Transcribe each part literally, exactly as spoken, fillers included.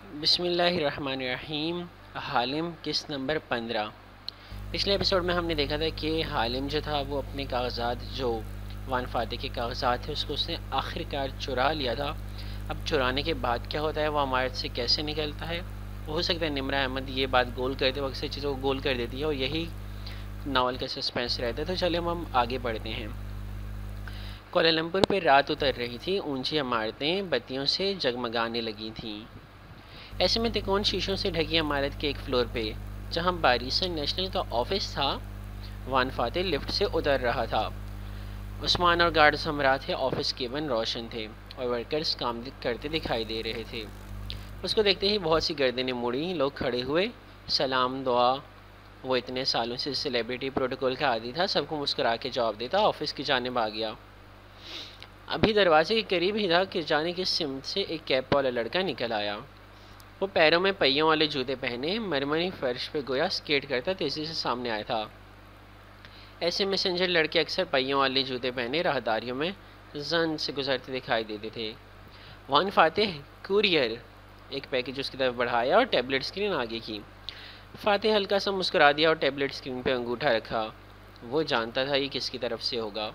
بسم اللہ الرحمن الرحیم۔ حالم قسط نمبر پندرہ۔ پچھلے ایپیسوڈ میں ہم نے دیکھا تھا کہ حالم جو تھا وہ اپنے کاغذات جو وان فاتح کے کاغذات تھے اس کو اس نے آخر کار چرا لیا تھا۔ اب چرانے کے بعد کیا ہوتا ہے، وہ ہمارے سے کیسے نکلتا ہے، ہو سکتا ہے نمرہ احمد یہ بات گول کرتے وقت سے چیزوں کو گول کر دیتی ہے اور یہی ناول کا سسپینس رہتا ہے۔ تو چلے ہم آگے بڑھتے ہیں۔ کوالالمپور پہ رات اتر رہی تھی، اونچی عمارتیں بتیوں سے جگمگانے لگی تھیں۔ ایسے میں تکون شیشوں سے ڈھکی عمارت کے ایک فلور پہ جہاں باریسن نیشنل کا آفس تھا، وان فاتح لفٹ سے اتر رہا تھا۔ عثمان اور گارڈز ہمراہ تھے، آفس کیبن روشن تھے اور ورکرز کام کرتے دکھائی دے رہے تھے۔ اس کو دیکھتے ہی بہت سی گردنیں مڑی، لوگ کھڑے ہوئے، سلام دعا۔ وہ اتنے سالوں سے سیلیبریٹی پروٹوکول کا عادی تھا، سب کو مسکرا کے جواب دیتا، آفس کی جانب آ گیا۔ ابھی دروازے کے قریب ہی تھا کہ جانے کس سمت سے ایک کیپ والا لڑکا نکل آیا۔ وہ پیروں میں پہیوں والے جوتے پہنے مرمری فرش پہ گویا سکیٹ کرتا تیزی سے سامنے آیا تھا۔ ایسے میسنجر لڑکے اکثر پہیوں والے جوتے پہنے راہداریوں میں زن سے گزرتے دکھائی دیتے تھے۔ وان فاتح کوریئر، ایک پیکج اس کی طرف بڑھایا اور ٹیبلٹ اسکرین آگے کی۔ فاتح ہلکا سا مسکرا دیا اور ٹیبلٹ اسکرین پہ انگوٹھا رکھا۔ وہ جانتا تھا یہ کس کی طرف سے ہوگا۔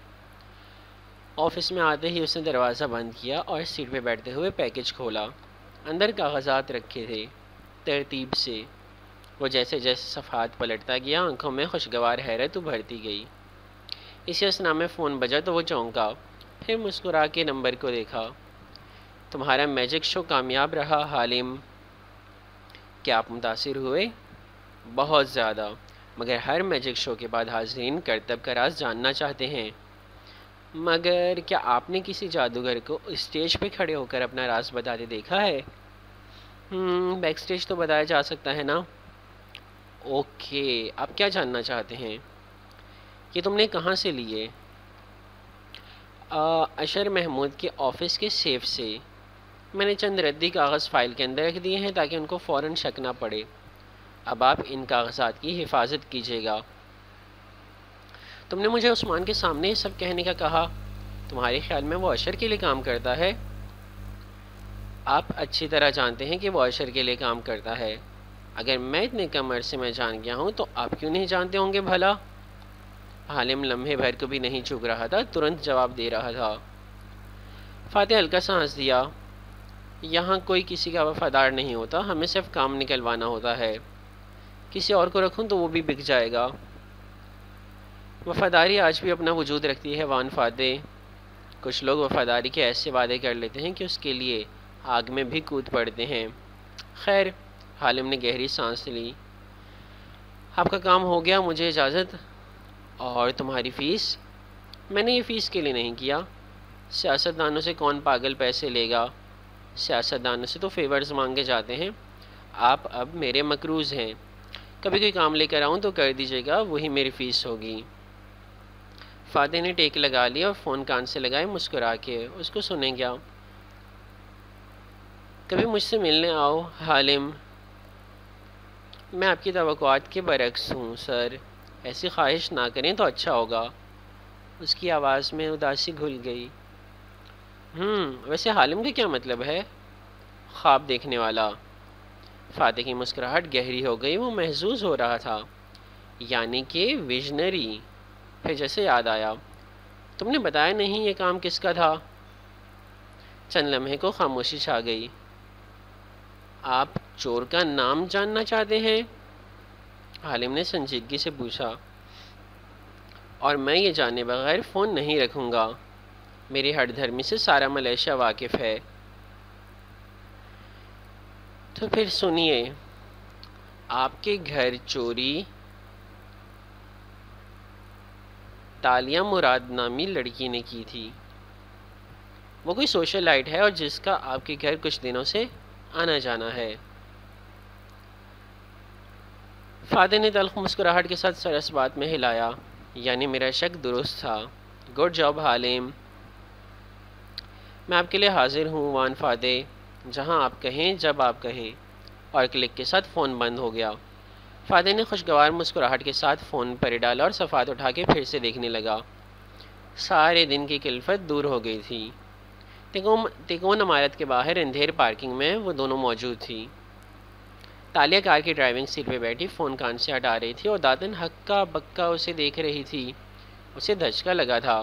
آفس میں آتے ہی اس نے دروازہ بند کیا اور سیٹ پہ بیٹھتے ہوئے پیکج کھولا۔ اندر کاغذات رکھے تھے ترتیب سے۔ وہ جیسے جیسے صفحات پلٹتا گیا آنکھوں میں خوشگوار حیرت ابھرتی گئی۔ اسی اثنا میں فون بجا تو وہ چونکا، پھر مسکرا کے نمبر کو دیکھا۔ تمہارا میجک شو کامیاب رہا حالم، کیا آپ متاثر ہوئے؟ بہت زیادہ، مگر ہر میجک شو کے بعد حاضرین کرتب کا راز جاننا چاہتے ہیں۔ مگر کیا آپ نے کسی جادوگر کو اسٹیج پہ کھڑے ہو کر اپنا راز بتاتے دیکھا ہے؟ ہم بیک سٹیج تو بتایا جا سکتا ہے نا۔ اوکے، آپ کیا جاننا چاہتے ہیں؟ یہ تم نے کہاں سے لیے؟ اشر محمود کے آفس کے سیف سے۔ میں نے چند ردی کاغذ فائل کے اندر رکھ دیے ہیں تاکہ ان کو فوراً شک نہ پڑے۔ اب آپ ان کاغذات کی حفاظت کیجیے گا۔ تم نے مجھے عثمان کے سامنے یہ سب کہنے کا کہا، تمہارے خیال میں وہ اشر کے لیے کام کرتا ہے؟ آپ اچھی طرح جانتے ہیں کہ وہ اشر کے لیے کام کرتا ہے۔ اگر میں اتنے کم عرصے میں جان گیا ہوں تو آپ کیوں نہیں جانتے ہوں گے بھلا؟ حالم لمحے بھر کو بھی نہیں چوک رہا تھا، ترنت جواب دے رہا تھا۔ فاتح ہلکا سا ہنس دیا۔ یہاں کوئی کسی کا وفادار نہیں ہوتا، ہمیں صرف کام نکلوانا ہوتا ہے۔ کسی اور کو رکھوں تو وہ بھی بک جائے گا۔ وفاداری آج بھی اپنا وجود رکھتی ہے وان فاتح۔ کچھ لوگ وفاداری کے ایسے وعدے کر لیتے ہیں کہ اس کے لیے آگ میں بھی کود پڑتے ہیں۔ خیر، حالم نے گہری سانس لی۔ آپ کا کام ہو گیا، مجھے اجازت۔ اور تمہاری فیس؟ میں نے یہ فیس کے لیے نہیں کیا۔ سیاست دانوں سے کون پاگل پیسے لے گا؟ سیاست دانوں سے تو فیورز مانگے جاتے ہیں۔ آپ اب میرے مقروض ہیں، کبھی کوئی کام لے کر آؤں تو کر دیجیے گا، وہی میری فیس ہوگی۔ فاتح نے ٹیک لگا لیا اور فون کان سے لگائے، مسکرا کے اس کو سنیں گیا۔ کبھی مجھ سے ملنے آؤ حالم۔ میں آپ کی توقعات کے برعکس ہوں سر، ایسی خواہش نہ کریں تو اچھا ہوگا۔ اس کی آواز میں اداسی گھل گئی۔ ہم ویسے حالم کا کیا مطلب ہے؟ خواب دیکھنے والا۔ فاتح کی مسکراہٹ گہری ہو گئی، وہ محظوظ ہو رہا تھا، یعنی کہ ویژنری۔ پھر جیسے یاد آیا، تم نے بتایا نہیں یہ کام کس کا تھا؟ چند لمحے کو خاموشی چھا گئی۔ آپ چور کا نام جاننا چاہتے ہیں؟ حالم نے سنجیدگی سے پوچھا۔ اور میں یہ جانے بغیر فون نہیں رکھوں گا، میری ہٹ دھرمی سے سارا ملیشیا واقف ہے۔ تو پھر سنیے، آپ کے گھر چوری تالیہ مراد نامی لڑکی نے کی تھی۔ وہ کوئی سوشل لائٹ ہے اور جس کا آپ کے گھر کچھ دنوں سے آنا جانا ہے۔ فاتح نے تلخ مسکراہٹ کے ساتھ سر اس بات میں ہلایا، یعنی میرا شک درست تھا۔ گڈ جاب حالم، میں آپ کے لیے حاضر ہوں وان فاتح، جہاں آپ کہیں جب آپ کہیں۔ اور کلک کے ساتھ فون بند ہو گیا۔ فاتح نے خوشگوار مسکراہٹ کے ساتھ فون پر ڈالا اور صفحات اٹھا کے پھر سے دیکھنے لگا۔ سارے دن کی کلفت دور ہو گئی تھی۔ تکون عمارت کے باہر اندھیر پارکنگ میں وہ دونوں موجود تھی۔ تالیہ کار کی ڈرائیونگ سیٹ پہ بیٹھی فون کان سے ہٹا رہی تھی اور دادن ہکا بکا اسے دیکھ رہی تھی۔ اسے دھچکا لگا تھا۔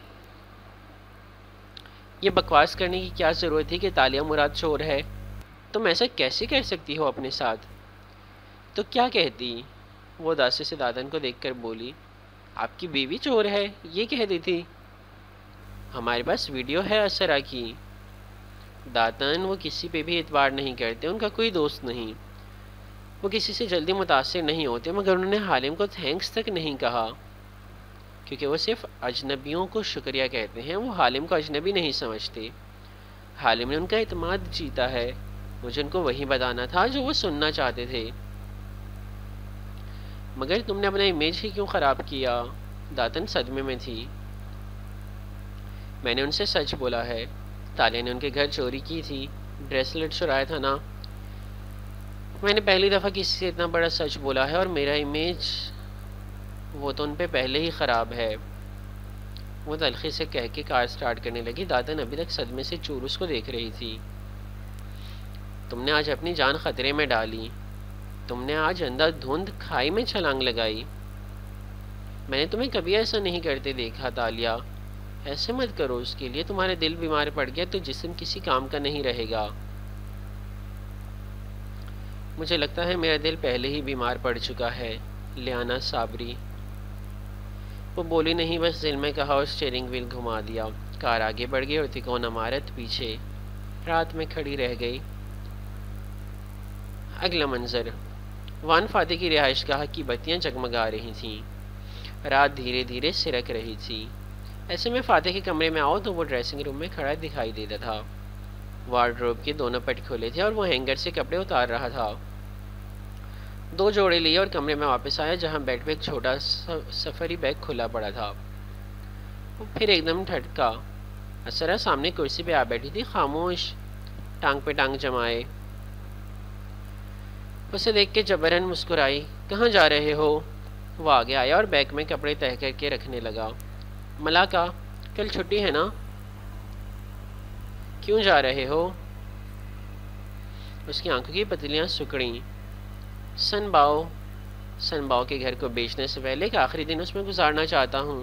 یہ بکواس کرنے کی کیا ضرورت تھی کہ تالیہ مراد چور ہے؟ تم ایسا کیسے کر سکتی ہو اپنے ساتھ؟ تو کیا کہتی؟ وہ اداسی سے دادن کو دیکھ کر بولی، آپ کی بیوی چور ہے یہ کہتی تھی؟ ہمارے پاس ویڈیو ہے اسرا کی۔ دادن وہ کسی پہ بھی اعتبار نہیں کرتے، ان کا کوئی دوست نہیں، وہ کسی سے جلدی متاثر نہیں ہوتے، مگر انہوں نے حالم کو تھینکس تک نہیں کہا، کیونکہ وہ صرف اجنبیوں کو شکریہ کہتے ہیں، وہ حالم کو اجنبی نہیں سمجھتے۔ حالم نے ان کا اعتماد جیتا ہے، مجھے ان کو وہی بتانا تھا جو وہ سننا چاہتے تھے۔ مگر تم نے اپنا امیج ہی کیوں خراب کیا؟ دادن صدمے میں تھی۔ میں نے ان سے سچ بولا ہے، تالیہ نے ان کے گھر چوری کی تھی، بریسلٹ چرایا تھا نا۔ میں نے پہلی دفعہ کسی سے اتنا بڑا سچ بولا ہے اور میرا امیج وہ تو ان پہ پہلے ہی خراب ہے۔ وہ تلخی سے کہہ کے کار سٹارٹ کرنے لگی۔ دادن ابھی تک صدمے سے چور اس کو دیکھ رہی تھی۔ تم نے آج اپنی جان خطرے میں ڈالی، تم نے آج اندھا دھند کھائی میں چھلانگ لگائی۔ میں نے تمہیں کبھی ایسا نہیں کرتے دیکھا تالیہ، ایسے مت کرو، اس کے لیے تمہارا دل بیمار پڑ گیا تو جسم کسی کام کا نہیں رہے گا۔ مجھے لگتا ہے میرا دل پہلے ہی بیمار پڑ چکا ہے لیانا صابری۔ وہ بولی نہیں، بس دل میں کہا اور اسٹیئرنگ ویل گھما دیا۔ کار آگے بڑھ گئی اور تکون عمارت پیچھے رات میں کھڑی رہ گئی۔ اگلا منظر، وان فاتح کی رہائش گاہ کی بتیاں جگمگا رہی تھیں، رات دھیرے دھیرے سرک رہی تھی۔ ایسے میں فاتح کے کمرے میں آؤ تو وہ ڈریسنگ روم میں کھڑا دکھائی دیتا تھا۔ وارڈروب کے دونوں پٹ کھولے تھے اور وہ ہینگر سے کپڑے اتار رہا تھا۔ دو جوڑے لیے اور کمرے میں واپس آیا جہاں بیڈ پہ ایک چھوٹا سفری بیگ کھلا پڑا تھا۔ وہ پھر ایک دم ٹھٹکا۔ اسرا سامنے کرسی پہ آ بیٹھی تھی، خاموش، ٹانگ پہ ٹانگ جمائے۔ اسے دیکھ کے جبرن مسکرائی۔ کہاں جا رہے ہو؟ وہ آگے آیا اور بیگ میں کپڑے تہہ کر کے رکھنے لگا۔ ملاقہ، کل چھٹی ہے نا؟ کیوں جا رہے ہو؟ اس کی آنکھوں کی پتلیاں سکڑیں۔ سن باؤ سن باؤ کے گھر کو بیچنے سے پہلے ایک آخری دن اس میں گزارنا چاہتا ہوں۔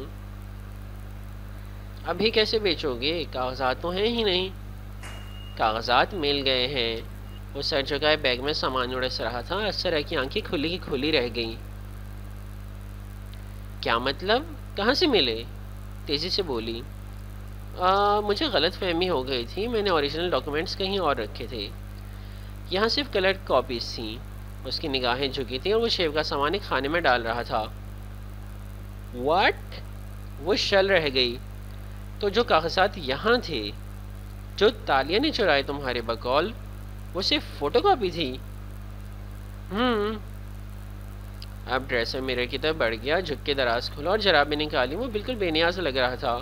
ابھی کیسے بیچو گے؟ کاغذات تو ہیں ہی نہیں۔ کاغذات مل گئے ہیں۔ وہ سر جگائے بیگ میں سامان اڑس رہا تھا۔ اسرا کی آنکھیں کھلی کی کھلی رہ گئیں۔ کیا مطلب؟ کہاں سے ملے؟ تیزی سے بولی۔ آ, مجھے غلط فہمی ہو گئی تھی، میں نے اوریجنل ڈاکومنٹس کہیں اور رکھے تھے، یہاں صرف کلر کاپیز تھیں۔ اس کی نگاہیں جھکی تھیں اور وہ شیو کا سامان ایک کھانے میں ڈال رہا تھا۔ واٹ؟ وہ شل رہ گئی۔ تو جو کاغذات یہاں تھے جو تالیہ نے چرائے تمہارے بقول، وہ صرف فوٹو کاپی تھی؟ ہم اب ڈریسر میرر کی طرف بڑھ گیا، جھک کے دراز کھولا اور جرابیں نکالی۔ وہ بالکل بے نیاز لگ رہا تھا۔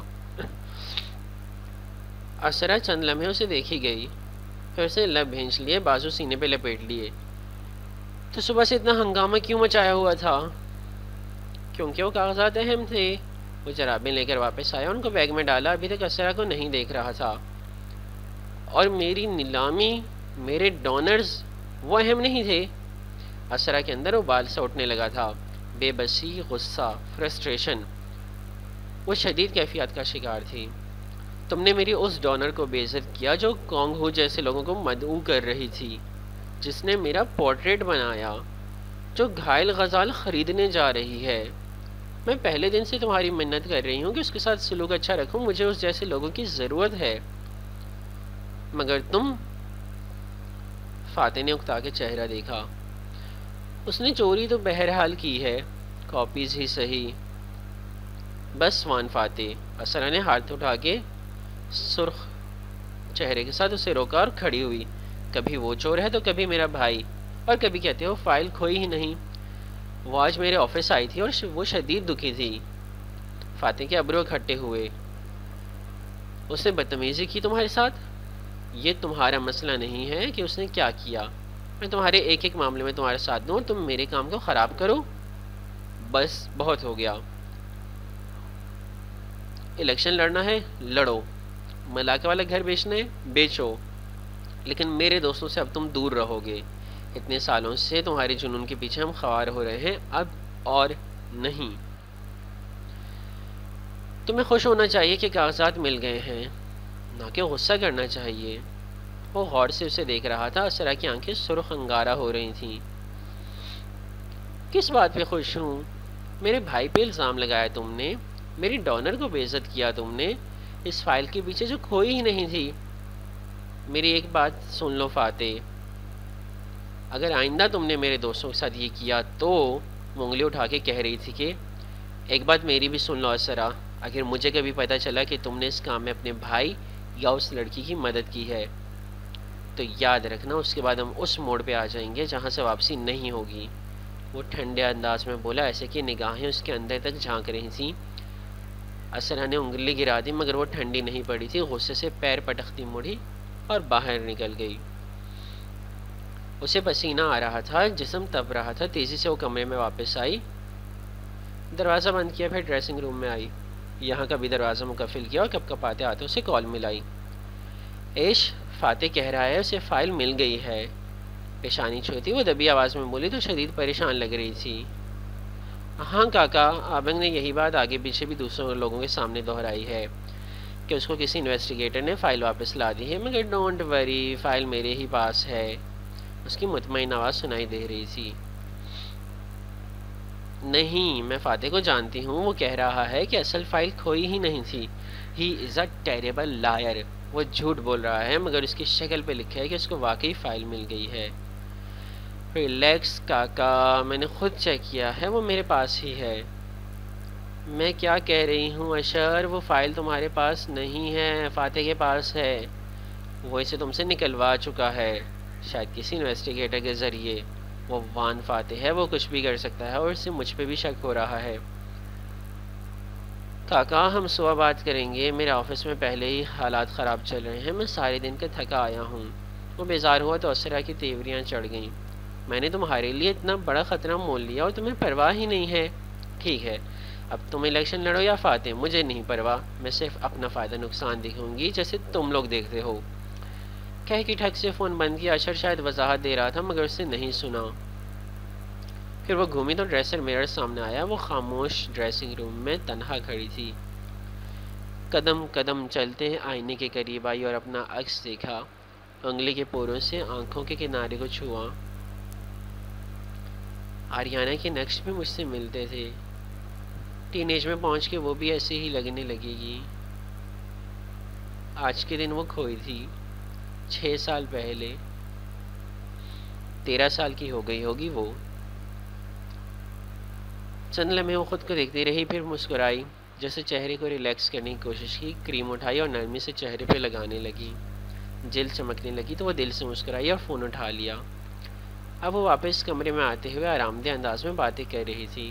اسرا چند لمحے اسے دیکھی گئی، پھر اسے لب بھینچ لیے، بازو سینے پہ لپیٹ لیے۔ تو صبح سے اتنا ہنگامہ کیوں مچایا ہوا تھا؟ کیونکہ وہ کاغذات اہم تھے۔ وہ جرابیں لے کر واپس آیا، ان کو بیگ میں ڈالا۔ ابھی تک اسرا کو نہیں دیکھ رہا تھا۔ اور میری نیلامی، میرے ڈونرز، وہ اہم نہیں تھے؟ اسرا کے اندر ابال سا اٹھنے لگا تھا، بے بسی، غصہ، فرسٹریشن۔ وہ شدید کیفیات کا شکار تھی۔ تم نے میری اس ڈونر کو بے عزت کیا جو کانگ ہو جیسے لوگوں کو مدعو کر رہی تھی، جس نے میرا پورٹریٹ بنایا، جو گھائل غزال خریدنے جا رہی ہے۔ میں پہلے دن سے تمہاری منت کر رہی ہوں کہ اس کے ساتھ سلوک اچھا رکھوں، مجھے اس جیسے لوگوں کی ضرورت ہے، مگر تم… فاتح نے اکتا کے چہرہ دیکھا۔ اس نے چوری تو بہرحال کی ہے، کاپیز ہی صحیح۔ بس وان فاتح، اسرا نے ہاتھ اٹھا کے سرخ چہرے کے ساتھ اسے روکا اور کھڑی ہوئی۔ کبھی وہ چور ہے تو کبھی میرا بھائی، اور کبھی کہتے ہو فائل کھوئی ہی نہیں۔ وہ آج میرے آفس آئی تھی اور وہ شدید دکھی تھی۔ فاتح کے ابرو کھٹے ہوئے۔ اس نے بدتمیزی کی تمہارے ساتھ؟ یہ تمہارا مسئلہ نہیں ہے کہ اس نے کیا کیا، میں تمہارے ایک ایک معاملے میں تمہارے ساتھ دوں اور تم میرے کام کو خراب کرو؟ بس بہت ہو گیا۔ الیکشن لڑنا ہے لڑو، ملاقہ والا گھر بیچنا ہے بیچو، لیکن میرے دوستوں سے اب تم دور رہو گے۔ اتنے سالوں سے تمہارے جنون کے پیچھے ہم خوار ہو رہے ہیں، اب اور نہیں۔ تمہیں خوش ہونا چاہیے کہ کاغذات مل گئے ہیں، نہ کہ غصہ کرنا چاہیے۔ وہ غور سے اسے دیکھ رہا تھا۔ اسرا کی آنکھیں سرخ انگارہ ہو رہی تھیں۔ کس بات پہ خوش ہوں؟ میرے بھائی پہ الزام لگایا تم نے، میری ڈونر کو بے عزت کیا تم نے، اس فائل کے پیچھے جو کھوئی ہی نہیں تھی۔ میری ایک بات سن لو فاتح، اگر آئندہ تم نے میرے دوستوں کے ساتھ یہ کیا تو… وہ انگلی اٹھا کے کہہ رہی تھی کہ ایک بات میری بھی سن لو اسرا، اگر مجھے کبھی پتہ چلا کہ تم نے اس کام میں اپنے بھائی یا اس لڑکی کی مدد کی ہے تو یاد رکھنا اس کے بعد ہم اس موڑ پہ آ جائیں گے جہاں سے واپسی نہیں ہوگی۔ وہ ٹھنڈے انداز میں بولا، ایسے کہ نگاہیں اس کے اندر تک جھانک رہی تھیں۔ اسرا نے انگلی گرا دی مگر وہ ٹھنڈی نہیں پڑی تھی۔ غصے سے پیر پٹکتی مڑی اور باہر نکل گئی۔ اسے پسینہ آ رہا تھا، جسم تپ رہا تھا۔ تیزی سے وہ کمرے میں واپس آئی، دروازہ بند کیا، پھر ڈریسنگ روم میں آئی۔ یہاں کا بھی دروازہ مقفل کیا اور کپ کپاتے ہاتھوں سے کال ملائی۔ ایش، فاتح کہہ رہا ہے اسے فائل مل گئی ہے۔ پیشانی چھوتی وہ دبی آواز میں بولی تو شدید پریشان لگ رہی تھی۔ ہاں کاکا، آبنگ نے یہی بات آگے پیچھے بھی دوسرے لوگوں کے سامنے دہرائی ہے کہ اس کو کسی انویسٹیگیٹر نے فائل واپس لا دی ہے، مگر ڈونٹ وری، فائل میرے ہی پاس ہے۔ اس کی مطمئن آواز سنائی دے رہی تھی۔ نہیں، میں فاتح کو جانتی ہوں، وہ کہہ رہا ہے کہ اصل فائل کھوئی ہی نہیں تھی۔ He is a terrible liar. وہ جھوٹ بول رہا ہے مگر اس کی شکل پہ لکھا ہے کہ اس کو واقعی فائل مل گئی ہے۔ ریلیکس کاکا، میں نے خود چیک کیا ہے، وہ میرے پاس ہی ہے۔ میں کیا کہہ رہی ہوں اشر، وہ فائل تمہارے پاس نہیں ہے، فاتح کے پاس ہے۔ وہ اسے تم سے نکلوا چکا ہے، شاید کسی انویسٹیگیٹر کے ذریعے۔ وہ وان فاتح ہے، وہ کچھ بھی کر سکتا ہے اور اس سے مجھ پہ بھی شک ہو رہا ہے۔ کاکا ہم صبح بات کریں گے، میرے آفس میں پہلے ہی حالات خراب چل رہے ہیں، میں سارے دن کا تھکا آیا ہوں۔ وہ بیزار ہوا تو اسرا کی تیوریاں چڑھ گئیں۔ میں نے تمہارے لیے اتنا بڑا خطرہ مول لیا اور تمہیں پرواہ ہی نہیں ہے۔ ٹھیک ہے، اب تم الیکشن لڑو یا فاتح، مجھے نہیں پرواہ، میں صرف اپنا فائدہ نقصان دیکھوں گی جیسے تم لوگ دیکھتے ہو۔ کہہ کے ٹھگ سے فون بند کیا۔ اشر شاید وضاحت دے رہا تھا مگر اس نے نہیں سنا۔ پھر وہ گھومی تو ڈریسر میرر سامنے آیا۔ وہ خاموش ڈریسنگ روم میں تنہا کھڑی تھی۔ قدم قدم چلتے ہیں آئینے کے قریب آئی اور اپنا عکس دیکھا۔ انگلی کے پوروں سے آنکھوں کے کنارے کو چھوا۔ آریانہ کے نقش بھی مجھ سے ملتے تھے۔ ٹین ایج میں پہنچ کے وہ بھی ایسے ہی لگنے لگے گی۔ آج کے دن وہ کھوئی تھی، چھ سال پہلے۔ تیرہ سال کی ہو گئی ہوگی وہ۔ چند لمحے وہ خود کو دیکھتی رہی، پھر مسکرائی، جیسے چہرے کو ریلیکس کرنے کی کوشش کی۔ کریم اٹھائی اور نرمی سے چہرے پہ لگانے لگی۔ جلد چمکنے لگی تو وہ دل سے مسکرائی اور فون اٹھا لیا۔ اب وہ واپس کمرے میں آتے ہوئے آرام دہ انداز میں باتیں کر رہی تھی۔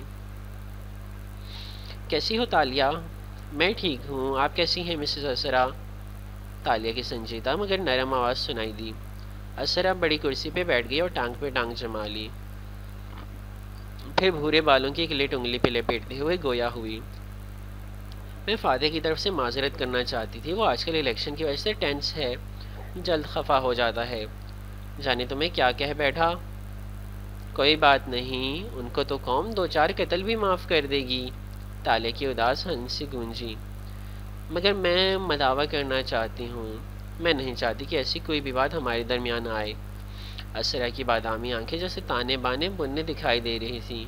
کیسی ہو تالیہ؟ میں ٹھیک ہوں، آپ کیسی ہیں مسز اسرا؟ تالیہ کی سنجیدہ مگر نرم آواز سنائی دی۔ اسرا بڑی کرسی پہ بیٹھ گئی اور ٹانگ پہ ٹانگ جما لی، پھر بھورے بالوں کی ایک لٹ انگلی پہ لپیٹتے ہوئے گویا ہوئی۔ میں فاتح کی طرف سے معذرت کرنا چاہتی تھی، وہ آج کل الیکشن کی وجہ سے ٹینس ہے، جلد خفا ہو جاتا ہے۔ جانے تمہیں کیا کہہ بیٹھا؟ کوئی بات نہیں، ان کو تو قوم دو چار قتل بھی معاف کر دے گی۔ تالیہ کی اداس ہنسی گونجی۔ مگر میں مداوع کرنا چاہتی ہوں، میں نہیں چاہتی کہ ایسی کوئی بھی بات ہمارے درمیان آئے۔ اسرا کی بادامی آنکھیں جیسے تانے بانے بننے دکھائی دے رہی تھیں۔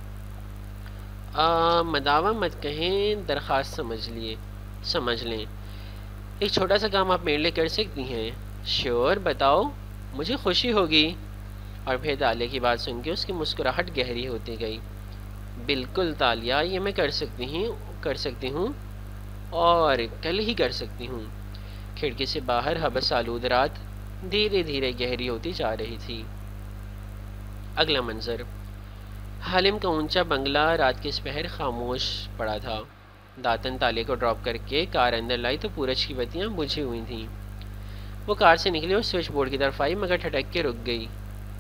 مداوع مت کہیں، درخواست سمجھ لیے سمجھ لیں۔ ایک چھوٹا سا کام آپ میرے لیے کر سکتی ہیں؟ شیور، بتاؤ، مجھے خوشی ہوگی۔ اور پھر تالیہ کی بات سن کے اس کی مسکراہٹ گہری ہوتی گئی۔ بالکل تالیہ، یہ میں کر سکتی ہوں کر سکتی ہوں اور کل ہی کر سکتی ہوں۔ کھڑکی سے باہر حبس آلود رات دھیرے دھیرے گہری ہوتی جا رہی تھی۔ اگلا منظر، حالم کا اونچا بنگلہ رات کے اس پہر خاموش پڑا تھا۔ داتن تالیہ کو ڈراپ کر کے کار اندر لائی تو پورج کی بتیاں بجھی ہوئی تھیں۔ وہ کار سے نکلی اور سوئچ بورڈ کی طرف آئی مگر ٹھٹک کے رک گئی۔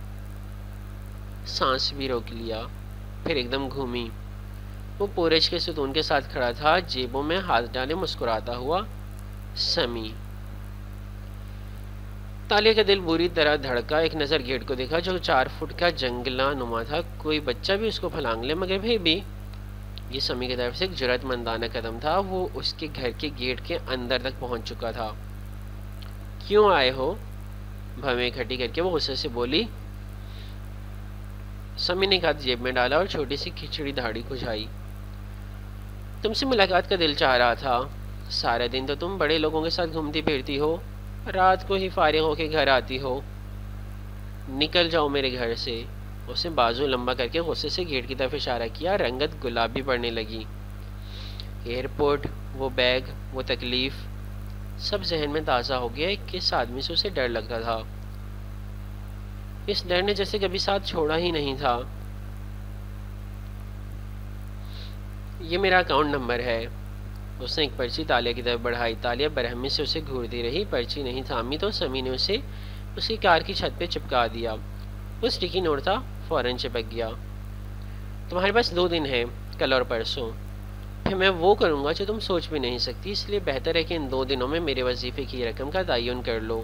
سانس بھی روک لیا، پھر ایک دم گھومی۔ وہ پورج کے ستون کے ساتھ کھڑا تھا، جیبوں میں ہاتھ ڈالے مسکراتا ہوا۔ سمی تالیہ کا دل بری طرح دھڑکا، ایک نظر گیٹ کو دیکھا جو چار فٹ کا جنگلا نما تھا، کوئی بچہ بھی اس کو پھلانگ لے، مگر پھر بھی یہ سمی کی طرف سے ایک جرأت مندانہ قدم تھا۔ وہ اس کے گھر کے گیٹ کے اندر تک پہنچ چکا تھا۔ کیوں آئے ہو؟ بھویں اکٹھی کر کے وہ غصے سے بولی۔ سمی نے ہاتھ جیب میں ڈالا اور چھوٹی سی کھچڑی دھاڑی کھجائی۔ تم سے ملاقات کا دل چاہ رہا تھا، سارا دن تو تم بڑے لوگوں کے ساتھ گھومتی پھرتی ہو، رات کو ہی فارغ ہو کے گھر آتی ہو، نکل جاؤ میرے گھر سے۔ اس نے بازو لمبا کر کے غصے سے گیٹ کی طرف اشارہ کیا، رنگت گلابی پڑنے لگی۔ ایئرپورٹ، وہ بیگ، وہ تکلیف، سب ذہن میں تازہ ہو گیا۔ کس آدمی سے اسے ڈر لگتا تھا، اس ڈر نے جیسے کبھی ساتھ چھوڑا ہی نہیں تھا۔ یہ میرا اکاؤنٹ نمبر ہے۔ اس نے ایک پرچی تالیہ کی طرف بڑھائی۔ تالیہ برہمی سے اسے گھورتی رہی، پرچی نہیں تھامی تو سمی نے اسے اس کی کار کی چھت پہ چپکا دیا۔ وہ سٹیکی نوٹ تھا، فوراً چپک گیا۔ تمہارے پاس دو دن ہے، کل اور پرسوں، پھر میں وہ کروں گا جو تم سوچ بھی نہیں سکتی، اس لیے بہتر ہے کہ ان دو دنوں میں میرے وظیفے کی رقم کا تعین کر لو۔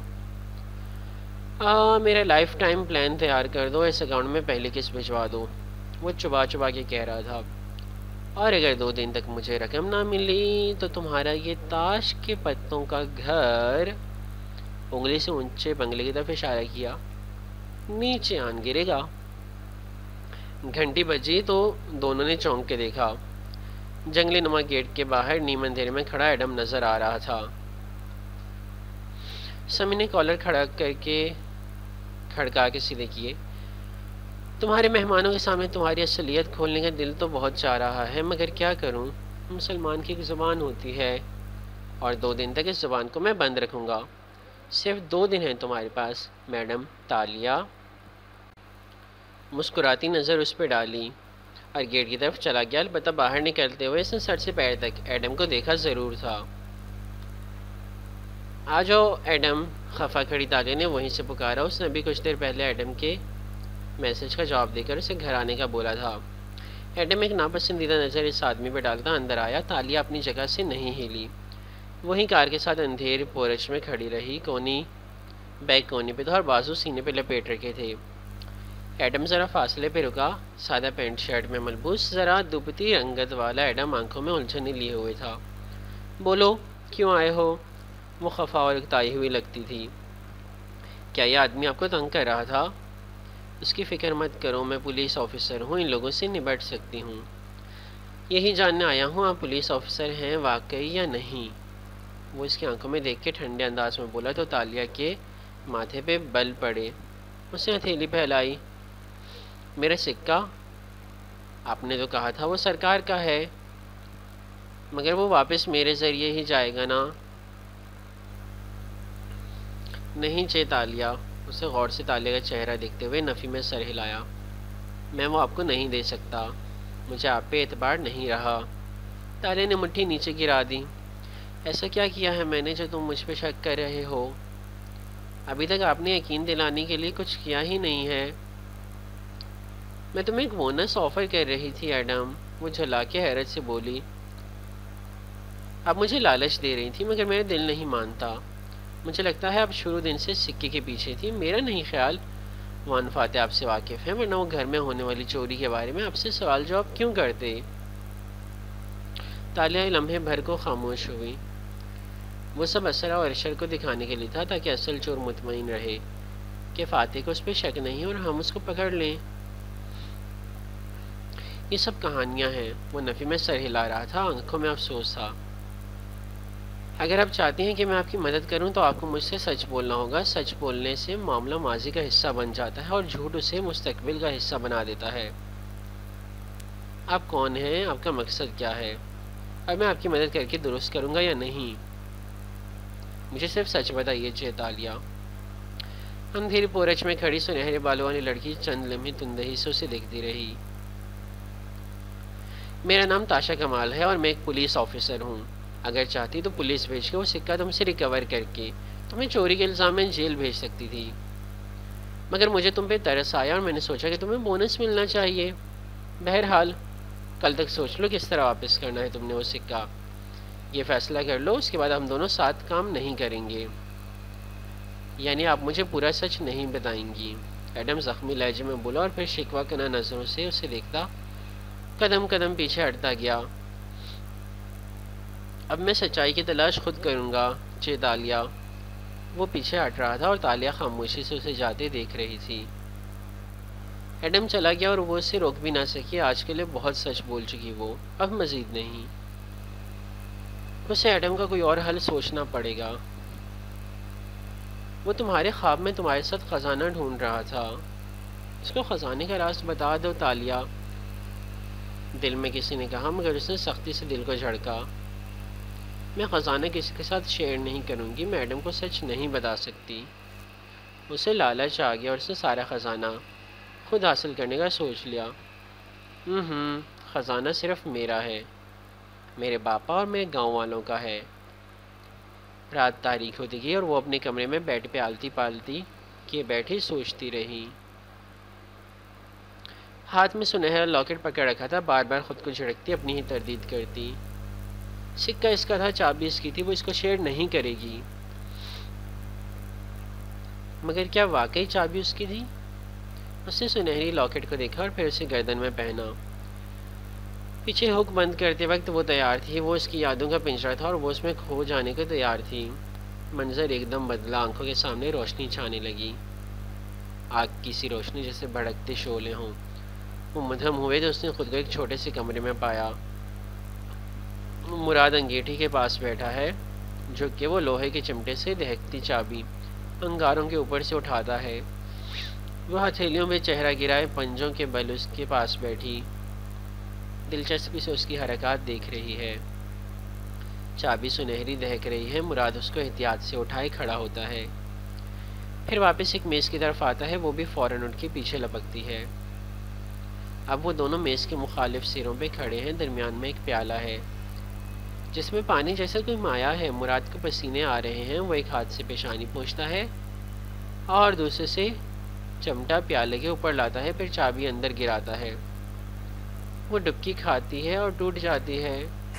آ, میرا لائف ٹائم پلان تیار کر دو، اس اکاؤنٹ میں پہلی قسط بھجوا دو، وہ چبا چبا کے کہہ رہا تھا۔ اور اگر دو دن تک مجھے رقم نہ ملی تو تمہارا یہ تاش کے پتوں کا گھر، انگلی سے اونچے بنگلے کی طرف اشارہ کیا، نیچے آن گرے گا۔ گھنٹی بجی تو دونوں نے چونک کے دیکھا۔ جنگلی نما گیٹ کے باہر نیم اندھیرے میں کھڑا ایڈم نظر آ رہا تھا۔ سمی نے کالر کھڑا کر کے کھڑکا کے سیدھے کیے۔ تمہارے مہمانوں کے سامنے تمہاری اصلیت کھولنے کا دل تو بہت چاہ رہا ہے، مگر کیا کروں، مسلمان کی ایک زبان ہوتی ہے، اور دو دن تک اس زبان کو میں بند رکھوں گا۔ صرف دو دن ہیں تمہارے پاس میڈم۔ تالیہ مسکراتی نظر اس پہ ڈالی اور گیٹ کی طرف چلا گیا۔ البتہ باہر نکلتے ہوئے اس نے سر سے پیر تک ایڈم کو دیکھا ضرور تھا۔ آ جاؤ ایڈم، خفا کھڑی تالیہ نے وہیں سے پکارا۔ اس نے ابھی کچھ دیر پہلے ایڈم کے میسج کا جواب دے کر اسے گھر آنے کا بولا تھا۔ ایڈم ایک ناپسندیدہ نظر اس آدمی پہ ڈالتا اندر آیا۔ تالیہ اپنی جگہ سے نہیں ہلی، وہیں کار کے ساتھ اندھیر پورچ میں کھڑی رہی۔ کونی بیگ کونے پہ تھا اور بازو سینے پہ لپیٹ رکھے تھے۔ ایڈم ذرا فاصلے پہ رکا، سادہ پینٹ شرٹ میں ملبوس، ذرا دبتی رنگت والا ایڈم آنکھوں میں الجھنیں لیے ہوئے تھا۔ بولو کیوں آئے ہو؟ وہ خفا اور اکتائی ہوئی لگتی تھی۔ کیا یہ آدمی آپ کو تنگ کر رہا تھا؟ اس کی فکر مت کرو، میں پولیس آفیسر ہوں، ان لوگوں سے نبٹ سکتی ہوں۔ یہی جاننے آیا ہوں آپ پولیس آفیسر ہیں واقعی یا نہیں؟ وہ اس کی آنکھوں میں دیکھ کے ٹھنڈے انداز میں بولا تو تالیہ کے ماتھے پہ بل پڑے۔ اس نے ہتھیلی پھیلائی۔ میرا سکہ؟ آپ نے تو کہا تھا وہ سرکار کا ہے، مگر وہ واپس میرے ذریعے ہی جائے گا نا؟ نہیں چے تالیہ، اسے غور سے تالیہ کا چہرہ دیکھتے ہوئے نفی میں سر ہلایا۔ میں وہ آپ کو نہیں دے سکتا، مجھے آپ پہ اعتبار نہیں رہا۔ تالیہ نے مٹھی نیچے گرا دی۔ ایسا کیا کیا ہے میں نے جو تم مجھ پہ شک کر رہے ہو؟ ابھی تک آپ نے یقین دلانے کے لیے کچھ کیا ہی نہیں ہے۔ میں تمہیں ایک بونس آفر کر رہی تھی ایڈم، وہ جھلا کے حیرت سے بولی۔ آپ مجھے لالچ دے رہی تھی مگر میرا دل نہیں مانتا۔ مجھے لگتا ہے آپ شروع دن سے سکے کے پیچھے تھی۔ میرا نہیں خیال وان فاتح آپ سے واقف ہے، ورنہ وہ گھر میں ہونے والی چوری کے بارے میں آپ سے سوال جواب کیوں کرتے؟ تالیہ لمحے بھر کو خاموش ہوئی۔ وہ سب اسرا اور ارشد کو دکھانے کے لیے تھا تاکہ اصل چور مطمئن رہے کہ فاتح کو اس پہ شک نہیں اور ہم اس کو پکڑ لیں۔ یہ سب کہانیاں ہیں۔ وہ نفی میں سر ہلا رہا تھا، آنکھوں میں افسوس تھا۔ اگر آپ چاہتے ہیں کہ میں آپ کی مدد کروں تو آپ کو مجھ سے سچ بولنا ہوگا۔ سچ بولنے سے معاملہ ماضی کا حصہ بن جاتا ہے اور جھوٹ اسے مستقبل کا حصہ بنا دیتا ہے۔ آپ کون ہیں؟ آپ کا مقصد کیا ہے؟ اور میں آپ کی مدد کر کے درست کروں گا یا نہیں؟ مجھے صرف سچ بتائیے چے تالیہ۔ اندھیری پورچ میں کھڑی سنہرے بالوں والی لڑکی چند لمحے تندہی سے اسے دیکھتی رہی۔ میرا نام تاشا کمال ہے اور میں ایک پولیس آفیسر ہوں۔ اگر چاہتی تو پولیس بھیج کے وہ سکہ تم سے ریکور کر کے تمہیں چوری کے الزام میں جیل بھیج سکتی تھی، مگر مجھے تم پہ ترس آیا اور میں نے سوچا کہ تمہیں بونس ملنا چاہیے۔ بہرحال کل تک سوچ لو کس طرح واپس کرنا ہے تم نے وہ سکہ، یہ فیصلہ کر لو، اس کے بعد ہم دونوں ساتھ کام نہیں کریں گے۔ یعنی آپ مجھے پورا سچ نہیں بتائیں گی؟ ایڈم زخمی لہجے میں بولا اور پھر شکوہ کنہ نظروں سے اسے دیکھتا قدم قدم پیچھے ہٹتا گیا۔ اب میں سچائی کی تلاش خود کروں گا چہ تالیہ۔ وہ پیچھے ہٹ رہا تھا اور تالیہ خاموشی سے اسے جاتے دیکھ رہی تھی۔ ایڈم چلا گیا اور وہ اسے روک بھی نہ سکی۔ آج کے لیے بہت سچ بول چکی وہ، اب مزید نہیں۔ اسے ایڈم کا کوئی اور حل سوچنا پڑے گا۔ وہ تمہارے خواب میں تمہارے ساتھ خزانہ ڈھونڈ رہا تھا، اس کو خزانے کا راز بتا دو تالیہ، دل میں کسی نے کہا، مگر اس نے سختی سے دل کو جھڑکا۔ میں خزانہ کسی کے ساتھ شیئر نہیں کروں گی، میں ایڈم کو سچ نہیں بتا سکتی۔ اسے لالچ آ گیا اور اس نے سارا خزانہ خود حاصل کرنے کا سوچ لیا۔ ہوں خزانہ صرف میرا ہے، میرے باپا اور میرے گاؤں والوں کا ہے۔ رات تاریک ہوتی گئی اور وہ اپنے کمرے میں بیٹھ پہ آلتی پالتی کہ بیٹھی سوچتی رہی۔ ہاتھ میں سنہرا لاکٹ پکڑ رکھا تھا، بار بار خود کو جھڑکتی، اپنی ہی تردید کرتی۔ سکہ اس کا تھا، چابی اس کی تھی، وہ اس کو شیئر نہیں کرے گی۔ مگر کیا واقعی چابی اس کی تھی؟ اس نے سنہری لاکٹ کو دیکھا اور پھر اسے گردن میں پہنا۔ پیچھے ہک بند کرتے وقت وہ تیار تھی، وہ اس کی یادوں کا پنجرہ تھا اور وہ اس میں کھو جانے کو تیار تھی۔ منظر ایک دم بدلا، آنکھوں کے سامنے روشنی چھانے لگی، آگ کی سی روشنی جیسے بھڑکتے شعلے ہوں۔ وہ مدھم ہوئے تو اس نے خود کو ایک چھوٹے سے کمرے میں پایا۔ مراد انگیٹھی کے پاس بیٹھا ہے، جو کہ وہ لوہے کے چمٹے سے دہکتی چابی انگاروں کے اوپر سے اٹھاتا ہے۔ وہ ہتھیلیوں میں چہرہ گرائے پنجوں کے بل اس کے پاس بیٹھی دلچسپی سے اس کی حرکات دیکھ رہی ہے۔ چابی سنہری دہک رہی ہے، مراد اس کو احتیاط سے اٹھائے کھڑا ہوتا ہے، پھر واپس ایک میز کی طرف آتا ہے، وہ بھی فوراً اٹھ کے پیچھے لپکتی ہے۔ اب وہ دونوں میز کے مخالف سروں پہ کھڑے ہیں، درمیان میں ایک پیالہ ہے جس میں پانی جیسا کوئی مایا ہے۔ مراد کو پسینے آ رہے ہیں، وہ ایک ہاتھ سے پیشانی پوچھتا ہے اور دوسرے سے چمٹا پیالے کے اوپر لاتا ہے، پھر چابی اندر گراتا ہے۔ وہ ڈبکی کھاتی ہے اور ٹوٹ جاتی ہے،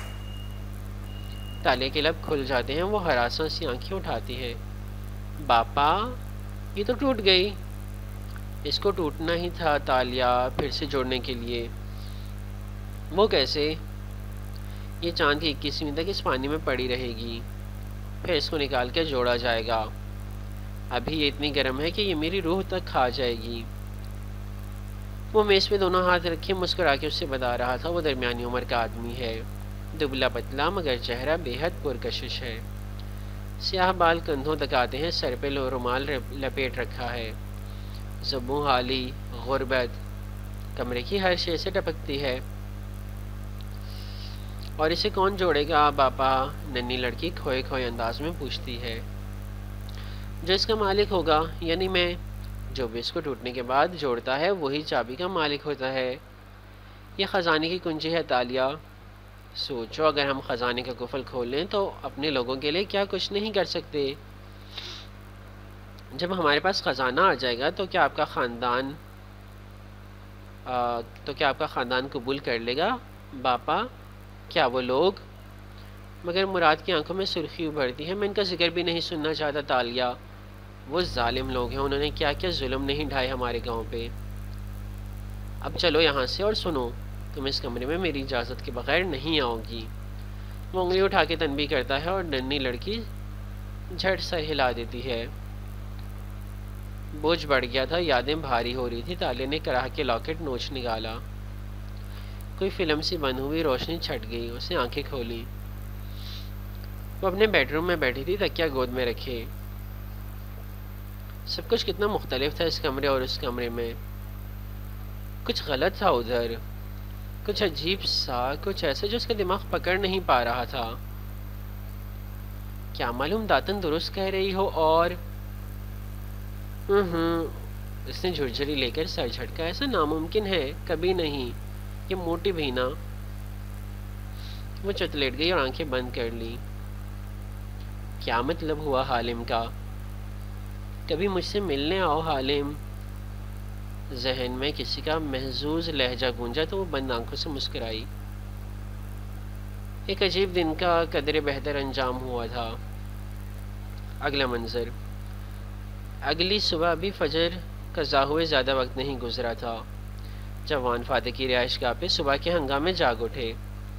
تالے کے لب کھل جاتے ہیں، وہ ہراساں سی آنکھیں اٹھاتی ہے۔ باپا، یہ تو ٹوٹ گئی۔ اس کو ٹوٹنا ہی تھا تالیہ، پھر سے جوڑنے کے لیے۔ وہ کیسے؟ یہ چاند کی اکیسویں تک اس پانی میں پڑی رہے گی، پھر اس کو نکال کے جوڑا جائے گا۔ ابھی یہ اتنی گرم ہے کہ یہ میری روح تک کھا جائے گی۔ وہ میز پہ دونوں ہاتھ رکھے مسکرا کے اس سے بتا رہا تھا۔ وہ درمیانی عمر کا آدمی ہے، دبلا پتلا، مگر چہرہ بے حد پرکشش ہے۔ سیاہ بال کندھوں تک آتے ہیں، سر پہ رومال لپیٹ رکھا ہے۔ زبوں حالی غربت کمرے کی ہر شے سے ٹپکتی ہے۔ اور اسے کون جوڑے گا باپا؟ ننھی لڑکی کھوئے کھوئے انداز میں پوچھتی ہے۔ جو اس کا مالک ہوگا، یعنی میں۔ جو بھی اس کو ٹوٹنے کے بعد جوڑتا ہے وہی چابی کا مالک ہوتا ہے۔ یہ خزانے کی کنجی ہے تالیہ۔ سوچو، اگر ہم خزانے کا قفل کھولیں تو اپنے لوگوں کے لیے کیا کچھ نہیں کر سکتے۔ جب ہمارے پاس خزانہ آ جائے گا تو کیا آپ کا خاندان آ, تو کیا آپ کا خاندان قبول کر لے گا باپا؟ کیا وہ لوگ؟ مگر مراد کی آنکھوں میں سرخی ابھرتی ہے۔ میں ان کا ذکر بھی نہیں سننا چاہتا تالیہ، وہ ظالم لوگ ہیں، انہوں نے کیا کیا ظلم نہیں ڈھائے ہمارے گاؤں پہ۔ اب چلو یہاں سے اور سنو، تم اس کمرے میں میری اجازت کے بغیر نہیں آؤ گی۔ وہ انگلی اٹھا کے تنبیہ کرتا ہے اور ننھی لڑکی جھٹ سر ہلا دیتی ہے۔ بوجھ بڑھ گیا تھا، یادیں بھاری ہو رہی تھی۔ تالیہ نے کراہ کے لاکٹ نوچ نکالا، کوئی فلم سی بند ہوئی، روشنی چھٹ گئی، اس نے آنکھیں کھولی۔ وہ اپنے بیڈ روم میں بیٹھی تھی، تکیہ گود میں رکھے۔ سب کچھ کتنا مختلف تھا اس کمرے اور اس کمرے میں۔ کچھ غلط تھا ادھر، کچھ عجیب سا، کچھ ایسا جو اس کا دماغ پکڑ نہیں پا رہا تھا۔ کیا معلوم داتن درست کہہ رہی ہو اور ہوں اس نے جھرجھری لے کر سر جھٹکا۔ ایسا ناممکن ہے، کبھی نہیں، یہ موٹی بھی نہ۔ وہ چتلیٹ گئی اور آنکھیں بند کر لی۔ کیا مطلب ہوا حالم کا؟ کبھی مجھ سے ملنے آؤ حالم۔ ذہن میں کسی کا محظوظ لہجہ گونجا تو وہ بند آنکھوں سے مسکرائی۔ ایک عجیب دن کا قدرے بہتر انجام ہوا تھا۔ اگلا منظر، اگلی صبح بھی فجر قضا ہوئے زیادہ وقت نہیں گزرا تھا جب وان فاتح کی رہائش گاہ پہ صبح کے ہنگامے جاگ اٹھے۔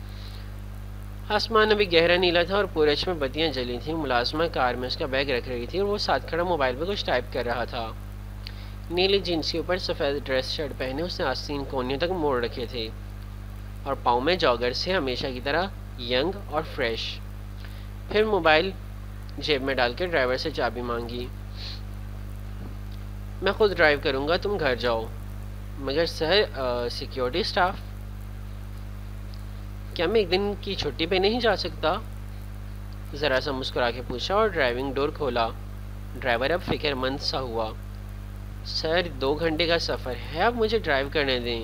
آسمان ابھی گہرا نیلا تھا اور پورچ میں بتیاں جلی تھیں۔ ملازمہ کار میں اس کا بیگ رکھ رہی تھی اور وہ ساتھ کھڑا موبائل پہ کچھ ٹائپ کر رہا تھا۔ نیلی جینس کے اوپر سفید ڈریس شرٹ پہنے اس نے آستین کونیوں تک موڑ رکھے تھے اور پاؤں میں جاگر سے ہمیشہ کی طرح ینگ اور فریش۔ پھر موبائل جیب میں ڈال کے ڈرائیور سے چابی مانگی۔ میں خود ڈرائیو کروں گا، تم گھر جاؤ۔ مگر سر سیکیورٹی سٹاف، کیا میں ایک دن کی چھٹی پہ نہیں جا سکتا؟ ذرا سا مسکرا کے پوچھا اور ڈرائیونگ ڈور کھولا۔ ڈرائیور اب فکر مند سا ہوا۔ سر دو گھنٹے کا سفر ہے، اب مجھے ڈرائیو کرنے دیں۔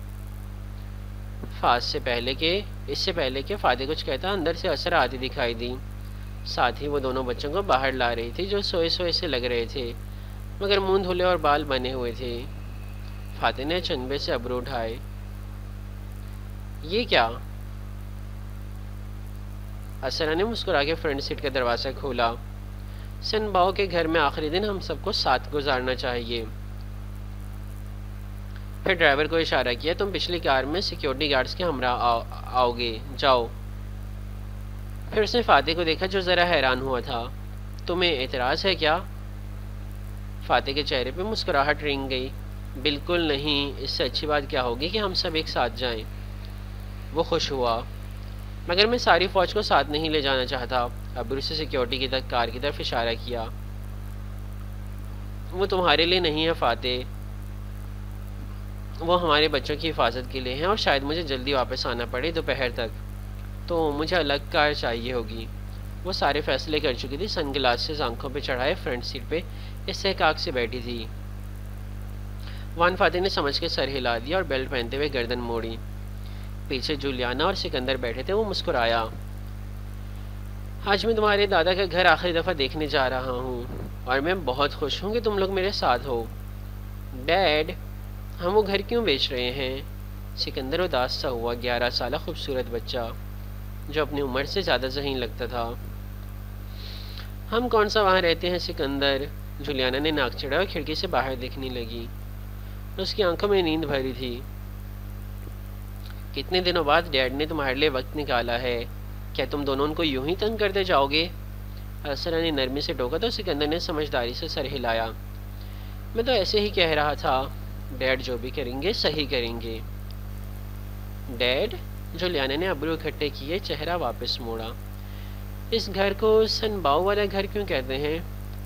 فاس سے پہلے کہ اس سے پہلے کہ فاتح کچھ کہتا اندر سے اثر آتی دکھائی دی۔ ساتھ ہی وہ دونوں بچوں کو باہر لا رہی تھی جو سوئے سوئے سے لگ رہے تھے مگر منہ دھلے اور بال بنے ہوئے تھے۔ فاتح نے چنبے سے ابرو اٹھائے۔ یہ کیا؟ اسرا نے مسکرا کے فرنٹ سیٹ کا دروازہ کھولا۔ سن باؤ کے گھر میں آخری دن ہم سب کو ساتھ گزارنا چاہیے۔ پھر ڈرائیور کو اشارہ کیا، تم پچھلی کار میں سیکیورٹی گارڈز کے ہمراہ آؤ, آؤ گے، جاؤ۔ پھر اس نے فاتح کو دیکھا جو ذرا حیران ہوا تھا۔ تمہیں اعتراض ہے کیا؟ فاتح کے چہرے پہ مسکراہٹ رنگ گئی۔ بالکل نہیں، اس سے اچھی بات کیا ہوگی کہ ہم سب ایک ساتھ جائیں۔ وہ خوش ہوا، مگر میں ساری فوج کو ساتھ نہیں لے جانا چاہتا۔ ابرو سے سیکیورٹی کی تک کار کی طرف اشارہ کیا۔ وہ تمہارے لیے نہیں ہے فاتح، وہ ہمارے بچوں کی حفاظت کے لیے ہیں اور شاید مجھے جلدی واپس آنا پڑے دوپہر تک، تو مجھے الگ کار چاہیے ہوگی۔ وہ سارے فیصلے کر چکی تھی۔ سن گلاسز آنکھوں پہ چڑھائے فرنٹ سیٹ پہ استحقاق سے بیٹھی تھی۔ وان فاتح نے سمجھ کے سر ہلا دیا اور بیلٹ پہنتے ہوئے گردن موڑی۔ پیچھے جولیانا اور سکندر بیٹھے تھے۔ وہ مسکرایا۔ آج میں تمہارے دادا کا گھر آخری دفعہ دیکھنے جا رہا ہوں اور میں بہت خوش ہوں کہ تم لوگ میرے ساتھ ہو۔ ڈیڈ، ہم وہ گھر کیوں بیچ رہے ہیں؟ سکندر اداس سا ہوا، گیارہ سالہ خوبصورت بچہ جو اپنی عمر سے زیادہ ذہین لگتا تھا۔ ہم کون سا وہاں رہتے ہیں سکندر؟ جولیانا نے ناک چڑھا اور کھڑکی سے باہر دیکھنے لگی۔ اس کی آنکھوں میں نیند بھری تھی۔ کتنے دنوں بعد ڈیڈ نے تمہارے لیے وقت نکالا ہے، کیا تم دونوں ان کو یوں ہی تنگ کرتے جاؤ گے؟ اسرا نے نرمی سے ٹوکا تو سکندر نے سمجھداری سے سر ہلایا۔ میں تو ایسے ہی کہہ رہا تھا، ڈیڈ جو بھی کریں گے صحیح کریں گے۔ ڈیڈ؟ جولیانا نے ابرو اکٹھے کیے، چہرہ واپس موڑا۔ اس گھر کو سن باؤ والا گھر کیوں کہتے ہیں؟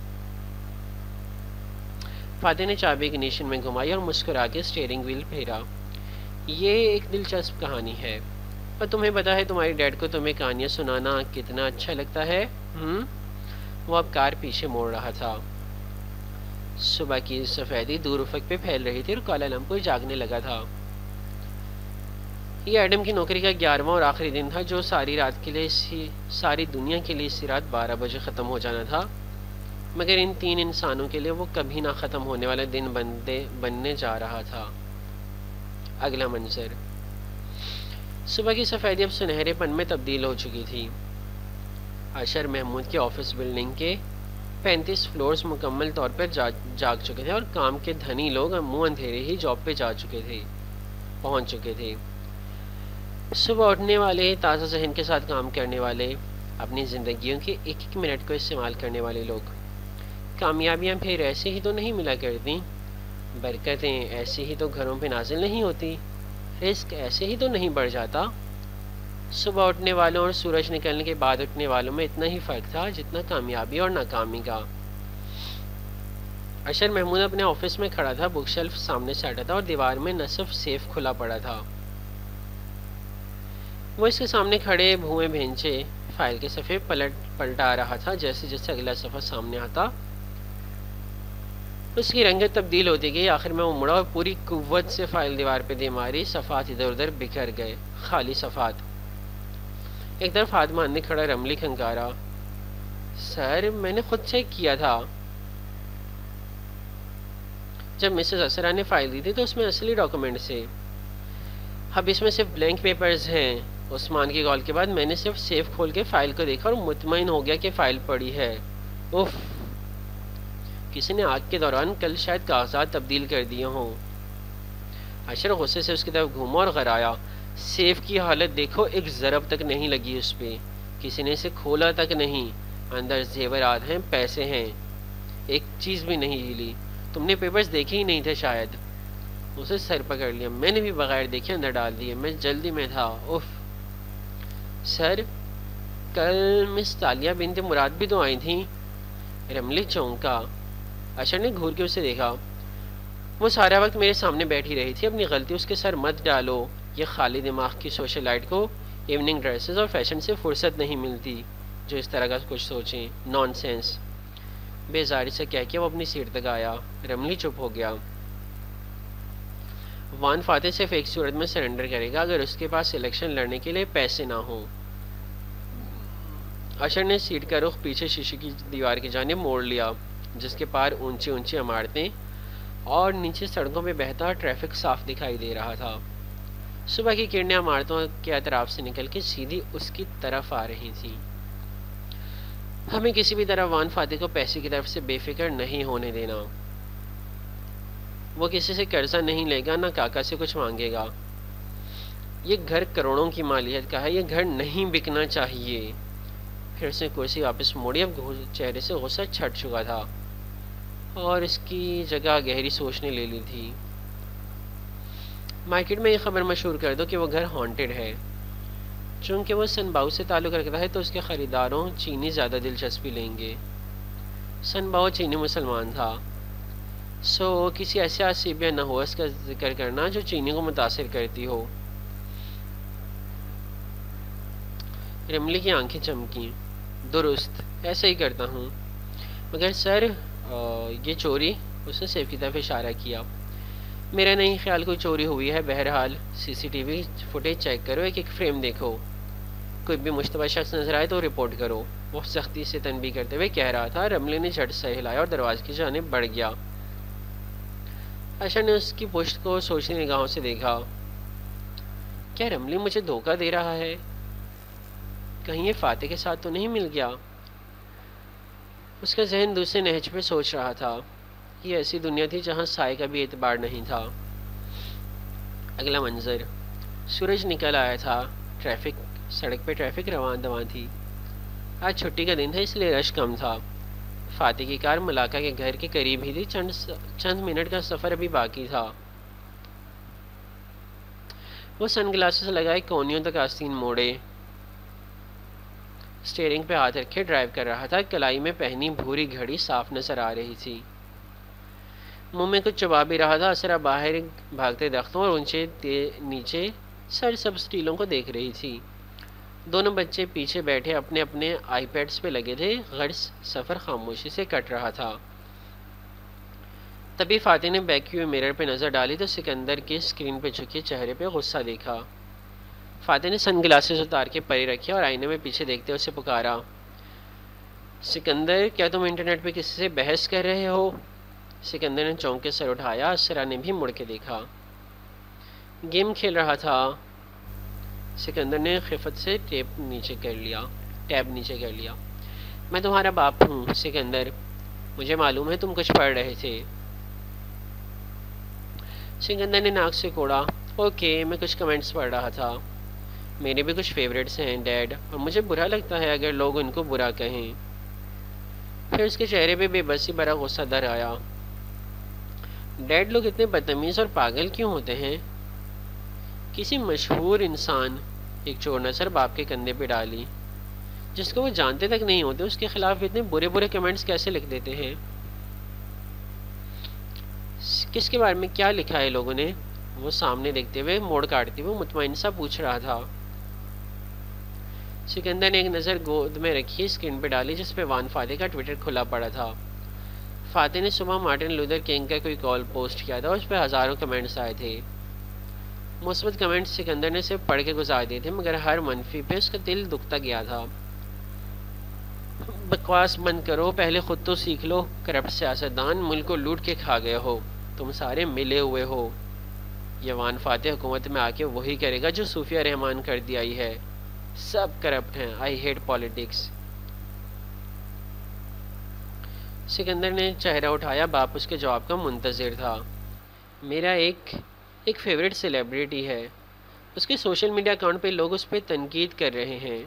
فاتح نے چابی اگنیشن میں گھمائی اور مسکرا کے اسٹیئرنگ ویل پھیرا۔ یہ ایک دلچسپ کہانی ہے، اور تمہیں پتا ہے تمہاری ڈیڈ کو تمہیں کہانیاں سنانا کتنا اچھا لگتا ہے؟ ہم وہ اب کار پیچھے موڑ رہا تھا۔ صبح کی سفیدی دور افق پہ پھیل رہی تھی اور کالا لمپو جاگنے لگا تھا۔ یہ ایڈم کی نوکری کا گیارہواں اور آخری دن تھا جو ساری رات کے لیے ساری دنیا کے لیے اسی رات بارہ بجے ختم ہو جانا تھا، مگر ان تین انسانوں کے لیے وہ کبھی نہ ختم ہونے والا دن بنتے بننے جا رہا تھا۔ اگلا منظر، صبح کی سفیدی اب سنہرے پن میں تبدیل ہو چکی تھی۔ اشر محمود کے آفس بلڈنگ کے پینتیس فلورز مکمل طور پر جاگ چکے تھے اور کام کے دھنی لوگ منہ اندھیرے ہی جاب پہ جا چکے تھے پہنچ چکے تھے۔ صبح اٹھنے والے، تازہ ذہن کے ساتھ کام کرنے والے، اپنی زندگیوں کے ایک ایک منٹ کو استعمال کرنے والے لوگ۔ کامیابیاں پھر ایسے ہی تو نہیں ملا کرتی، برکتیں ایسے ہی تو گھروں پہ نازل نہیں ہوتی، رزق ایسے ہی تو نہیں بڑھ جاتا۔ صبح اٹھنے والوں اور سورج نکلنے کے بعد اٹھنے والوں میں اتنا ہی فرق تھا جتنا کامیابی اور ناکامی کا۔ اشر محمود اپنے آفس میں کھڑا تھا، بک شیلف سامنے سے ہٹا تھا اور دیوار میں نصف سیف کھلا پڑا تھا۔ وہ اس کے سامنے کھڑے بھوئیں بھینچے فائل کے صفحے پلٹ پلٹا رہا تھا۔ جیسے جیسے اگلا صفحہ سامنے آتا اس کی رنگت تبدیل ہوتی گئی۔ آخر میں وہ مڑا اور پوری قوت سے فائل دیوار پہ دے ماری۔ صفحات ادھر ادھر بکھر گئے، خالی صفحات۔ ایک طرف ہاتھ نے کھڑا رملی کھنکارا، سر میں نے خود چیک کیا تھا۔ جب مسز اسرا نے فائل دی تھی تو اس میں اصلی ڈاکومنٹ سے، اب اس میں صرف بلینک پیپرز ہیں۔ عثمان کی کال کے بعد میں نے صرف سیف کھول کے فائل کو دیکھا اور مطمئن ہو گیا کہ فائل پڑی ہے۔ اف، کسی نے آگ کے دوران کل شاید کاغذات تبدیل کر دیے ہوں۔ اشر غصے سے اس کی طرف گھوما اور غرایا، سیف کی حالت دیکھو، ایک ضرب تک نہیں لگی اس پہ، کسی نے اسے کھولا تک نہیں، اندر زیورات ہیں، پیسے ہیں، ایک چیز بھی نہیں ہلی۔ تم نے پیپرز دیکھے ہی نہیں تھے شاید۔ اسے سر پکڑ لیا، میں نے بھی بغیر دیکھے اندر ڈال دیے، میں جلدی میں تھا۔ اف سر، کل مس تالیہ بنت مراد بھی تو آئی تھیں۔ رملی چونکا۔ اشر نے گھور کے اسے دیکھا، وہ سارا وقت میرے سامنے بیٹھی رہی تھی، اپنی غلطی اس کے سر مت ڈالو، یہ خالی دماغ کی سوشل لائٹ کو ایوننگ ڈریسز اور فیشن سے فرصت نہیں ملتی جو اس طرح کا کچھ سوچیں، نان سینس۔ بیزاری سے کہہ کے وہ اپنی سیٹ تک آیا۔ رملی چپ ہو گیا۔ وان فاتح صرف ایک صورت میں سرنڈر کرے گا، اگر اس کے پاس الیکشن لڑنے کے لیے پیسے نہ ہوں۔ اشر نے سیٹ کا رخ پیچھے شیشے کی دیوار کی جانب موڑ لیا، جس کے پار اونچی اونچی عمارتیں اور نیچے سڑکوں پہ بہتا ٹریفک صاف دکھائی دے رہا تھا۔ صبح کی کرنیں عمارتوں کے اطراف سے نکل کے سیدھی اس کی طرف آ رہی تھیں۔ ہمیں کسی بھی طرح وان فاتح کو پیسے کی طرف سے بے فکر نہیں ہونے دینا۔ وہ کسی سے قرضہ نہیں لے گا، نہ کاکا سے کچھ مانگے گا۔ یہ گھر کروڑوں کی مالیت کا ہے، یہ گھر نہیں بکنا چاہیے۔ پھر اس نے کرسی واپس موڑی، اب چہرے سے غصہ چھٹ چکا تھا اور اس کی جگہ گہری سوچ نے لے لی تھی۔ مارکیٹ میں یہ خبر مشہور کر دو کہ وہ گھر ہانٹڈ ہے۔ چونکہ وہ سن باؤ سے تعلق رکھتا ہے تو اس کے خریداروں چینی زیادہ دلچسپی لیں گے۔ سن باؤ چینی مسلمان تھا، سو کسی ایسے عصیب یا نحوس کا ذکر کرنا جو چینی کو متاثر کرتی ہو۔ رملی کی آنکھیں چمکیں۔ درست، ایسا ہی کرتا ہوں، مگر سر یہ چوری، اس نے سیف کی طرف اشارہ کیا۔ میرا نہیں خیال کوئی چوری ہوئی ہے، بہرحال C C T V footage check کرو، ایک ایک فریم دیکھو، کوئی بھی مشتبہ شخص نظر آئے تو رپورٹ کرو، وہ سختی سے تنبیہ کرتے ہوئے کہہ رہا تھا۔ رملی نے جھٹ سے ہلایا اور دروازے کی جانب بڑھ گیا۔ اشر نے اس کی پشت کو سوچنے نگاہوں سے دیکھا۔ کیا رملی مجھے دھوکہ دے رہا ہے؟ کہیں یہ فاتح کے ساتھ تو نہیں مل گیا؟ اس کا ذہن دوسرے نہج پہ سوچ رہا تھا۔ یہ ایسی دنیا تھی جہاں سائے کا بھی اعتبار نہیں تھا۔ اگلا منظر، سورج نکل آیا تھا، ٹریفک سڑک پہ ٹریفک روان دواں تھی۔ آج چھٹی کا دن تھا اس لیے رش کم تھا۔ فاتح کی کار ملاقہ کے گھر کے قریب ہی تھی، چند چند منٹ کا سفر ابھی باقی تھا۔ وہ سن گلاسز لگائے کونیوں تک آستین موڑے، اسٹیئرنگ پہ ہاتھ رکھے ڈرائیو کر رہا تھا۔ کلائی میں پہنی بھوری گھڑی صاف نظر آ رہی تھی۔ منہ میں کچھ چبا بھی رہا تھا۔ اسرا باہر بھاگتے درختوں اور اونچے نیچے سر سب اسٹیلوں کو دیکھ رہی تھی۔ دونوں بچے پیچھے بیٹھے اپنے اپنے آئی پیڈز پہ لگے تھے، غرض سفر خاموشی سے کٹ رہا تھا۔ تبھی فاتح نے بیک ویو میرر پہ نظر ڈالی تو سکندر کے اسکرین پہ جھکے چہرے پہ غصہ دیکھا۔ فاتح نے سن گلاسز اتار کے پرے رکھے اور آئینے میں پیچھے دیکھتے اسے پکارا، سکندر کیا تم انٹرنیٹ پہ کسی سے بحث کر رہے ہو؟ سکندر نے چونک کے سر اٹھایا۔ اسرا نے بھی مڑ کے دیکھا۔ گیم کھیل رہا تھا۔ سکندر نے خفت سے ٹیپ نیچے کر لیا ٹیب نیچے کر لیا میں تمہارا باپ ہوں سکندر، مجھے معلوم ہے تم کچھ پڑھ رہے تھے۔ سکندر نے ناک سے کوڑا، اوکے میں کچھ کمنٹس پڑھ رہا تھا، میرے بھی کچھ فیوریٹس ہیں ڈیڈ، اور مجھے برا لگتا ہے اگر لوگ ان کو برا کہیں۔ پھر اس کے چہرے پہ بے بسی بڑا غصہ در آیا۔ ڈیڈ لوگ اتنے بدتمیز اور پاگل کیوں ہوتے ہیں؟ کسی مشہور انسان، ایک چور نظر باپ کے کندھے پہ ڈالی، جس کو وہ جانتے تک نہیں ہوتے، اس کے خلاف اتنے برے برے کمنٹس کیسے لکھ دیتے ہیں؟ کس کے بارے میں کیا لکھا ہے لوگوں نے؟ وہ سامنے دیکھتے ہوئے موڑ کاٹتے ہوئے مطمئن سا پوچھ رہا تھا۔ سکندر نے ایک نظر گود میں رکھی اسکرین پہ ڈالی جس پہ وان فاتح کا ٹویٹر کھلا پڑا تھا۔ فاتح نے صبح مارٹن لوتھر کنگ کا کوئی کال پوسٹ کیا تھا، اس پہ ہزاروں کمنٹس آئے تھے۔ مثبت کمنٹس سکندر نے صرف پڑھ کے گزار دیے تھے، مگر ہر منفی پہ اس کا دل دکھتا گیا تھا۔ بکواس بند کرو، پہلے خود تو سیکھ لو، کرپٹ سیاستدان ملک کو لوٹ کے کھا گئے ہو، تم سارے ملے ہوئے ہو۔ یہ وان فاتح حکومت میں آ کے وہی کرے گا جو صوفیہ رحمان کر دی آئی ہے، سب کرپٹ ہیں، آئی ہیٹ پالیٹکس۔ سکندر نے چہرہ اٹھایا، باپ اس کے جواب کا منتظر تھا۔ میرا ایک ایک فیوریٹ سیلیبریٹی ہے، اس کے سوشل میڈیا اکاؤنٹ پہ لوگ اس پہ تنقید کر رہے ہیں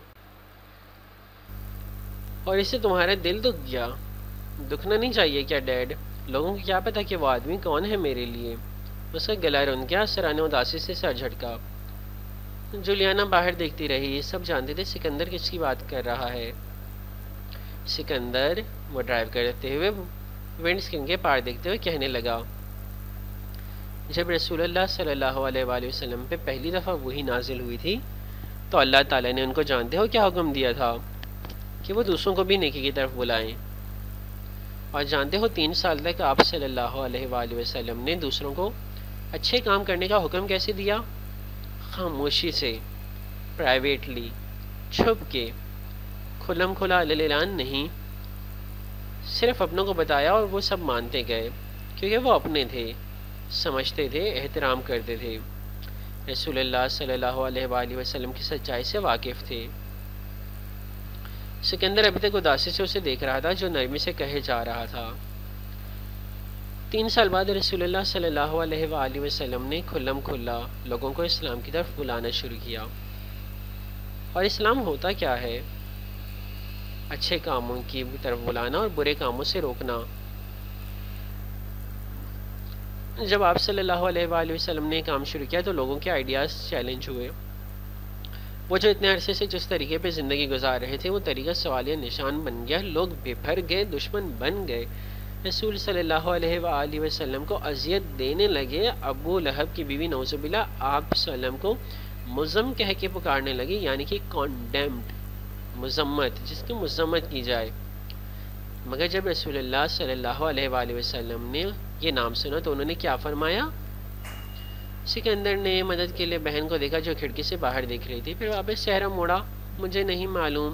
اور اس سے تمہارا دل دکھ گیا۔ دکھنا نہیں چاہیے کیا ڈیڈ؟ لوگوں کو کیا پتا کہ وہ آدمی کون ہے میرے لیے؟ اس کا گلا رن گیا، سرا نے اداسی سے سر جھٹکا۔ جولیانا باہر دیکھتی رہی، سب جانتے تھے سکندر کس کی بات کر رہا ہے۔ سکندر وہ ڈرائیو کرتے ہوئے ونڈ اسکرین کے پار دیکھتے ہوئے کہنے لگا، جب رسول اللہ صلی اللہ علیہ وآلہ وسلم پہ پہلی دفعہ وہی نازل ہوئی تھی تو اللہ تعالیٰ نے ان کو جانتے ہو کیا حکم دیا تھا کہ وہ دوسروں کو بھی نیکی کی طرف بلائیں، اور جانتے ہو تین سال تک آپ صلی اللہ علیہ وآلہ وسلم نے دوسروں کو اچھے کام کرنے کا حکم کیسے دیا؟ خاموشی سے، پرائیویٹلی، چھپ کے، کھلم کھلا اعلان نہیں، صرف اپنوں کو بتایا اور وہ سب مانتے گئے کیونکہ وہ اپنے تھے، سمجھتے تھے، احترام کرتے تھے، رسول اللہ صلی اللہ علیہ وآلہ وسلم کی سچائی سے واقف تھے۔ سکندر ابھی تک اداسی سے اسے دیکھ رہا تھا جو نرمی سے کہے جا رہا تھا۔ تین سال بعد رسول اللہ صلی اللہ علیہ وآلہ وسلم نے کھلم کھلا لوگوں کو اسلام کی طرف بلانا شروع کیا۔ اور اسلام ہوتا کیا ہے؟ اچھے کاموں کی طرف بلانا اور برے کاموں سے روکنا۔ جب آپ صلی اللہ علیہ وآلہ وسلم نے کام شروع کیا تو لوگوں کے آئیڈیاز چیلنج ہوئے۔ وہ جو اتنے عرصے سے جس طریقے پہ زندگی گزار رہے تھے وہ طریقہ سوالیہ نشان بن گیا، لوگ بپھر گئے، دشمن بن گئے، رسول صلی اللہ علیہ وآلہ وسلم کو اذیت دینے لگے، ابو لہب کی بیوی نعوذ باللہ آپ صلی اللہ علیہ وسلم کو مذم کہہ کے پکارنے لگی، یعنی کہ کانڈیمڈ، مذمت، جس کی مذمت کی جائے۔ مگر جب رسول اللہ صلی اللہ علیہ وآلہ وسلم نے یہ نام سنا تو انہوں نے کیا فرمایا؟ سکندر نے مدد کے لیے بہن کو دیکھا جو کھڑکی سے باہر دیکھ رہی تھی، پھر واپس چہرہ موڑا، مجھے نہیں معلوم۔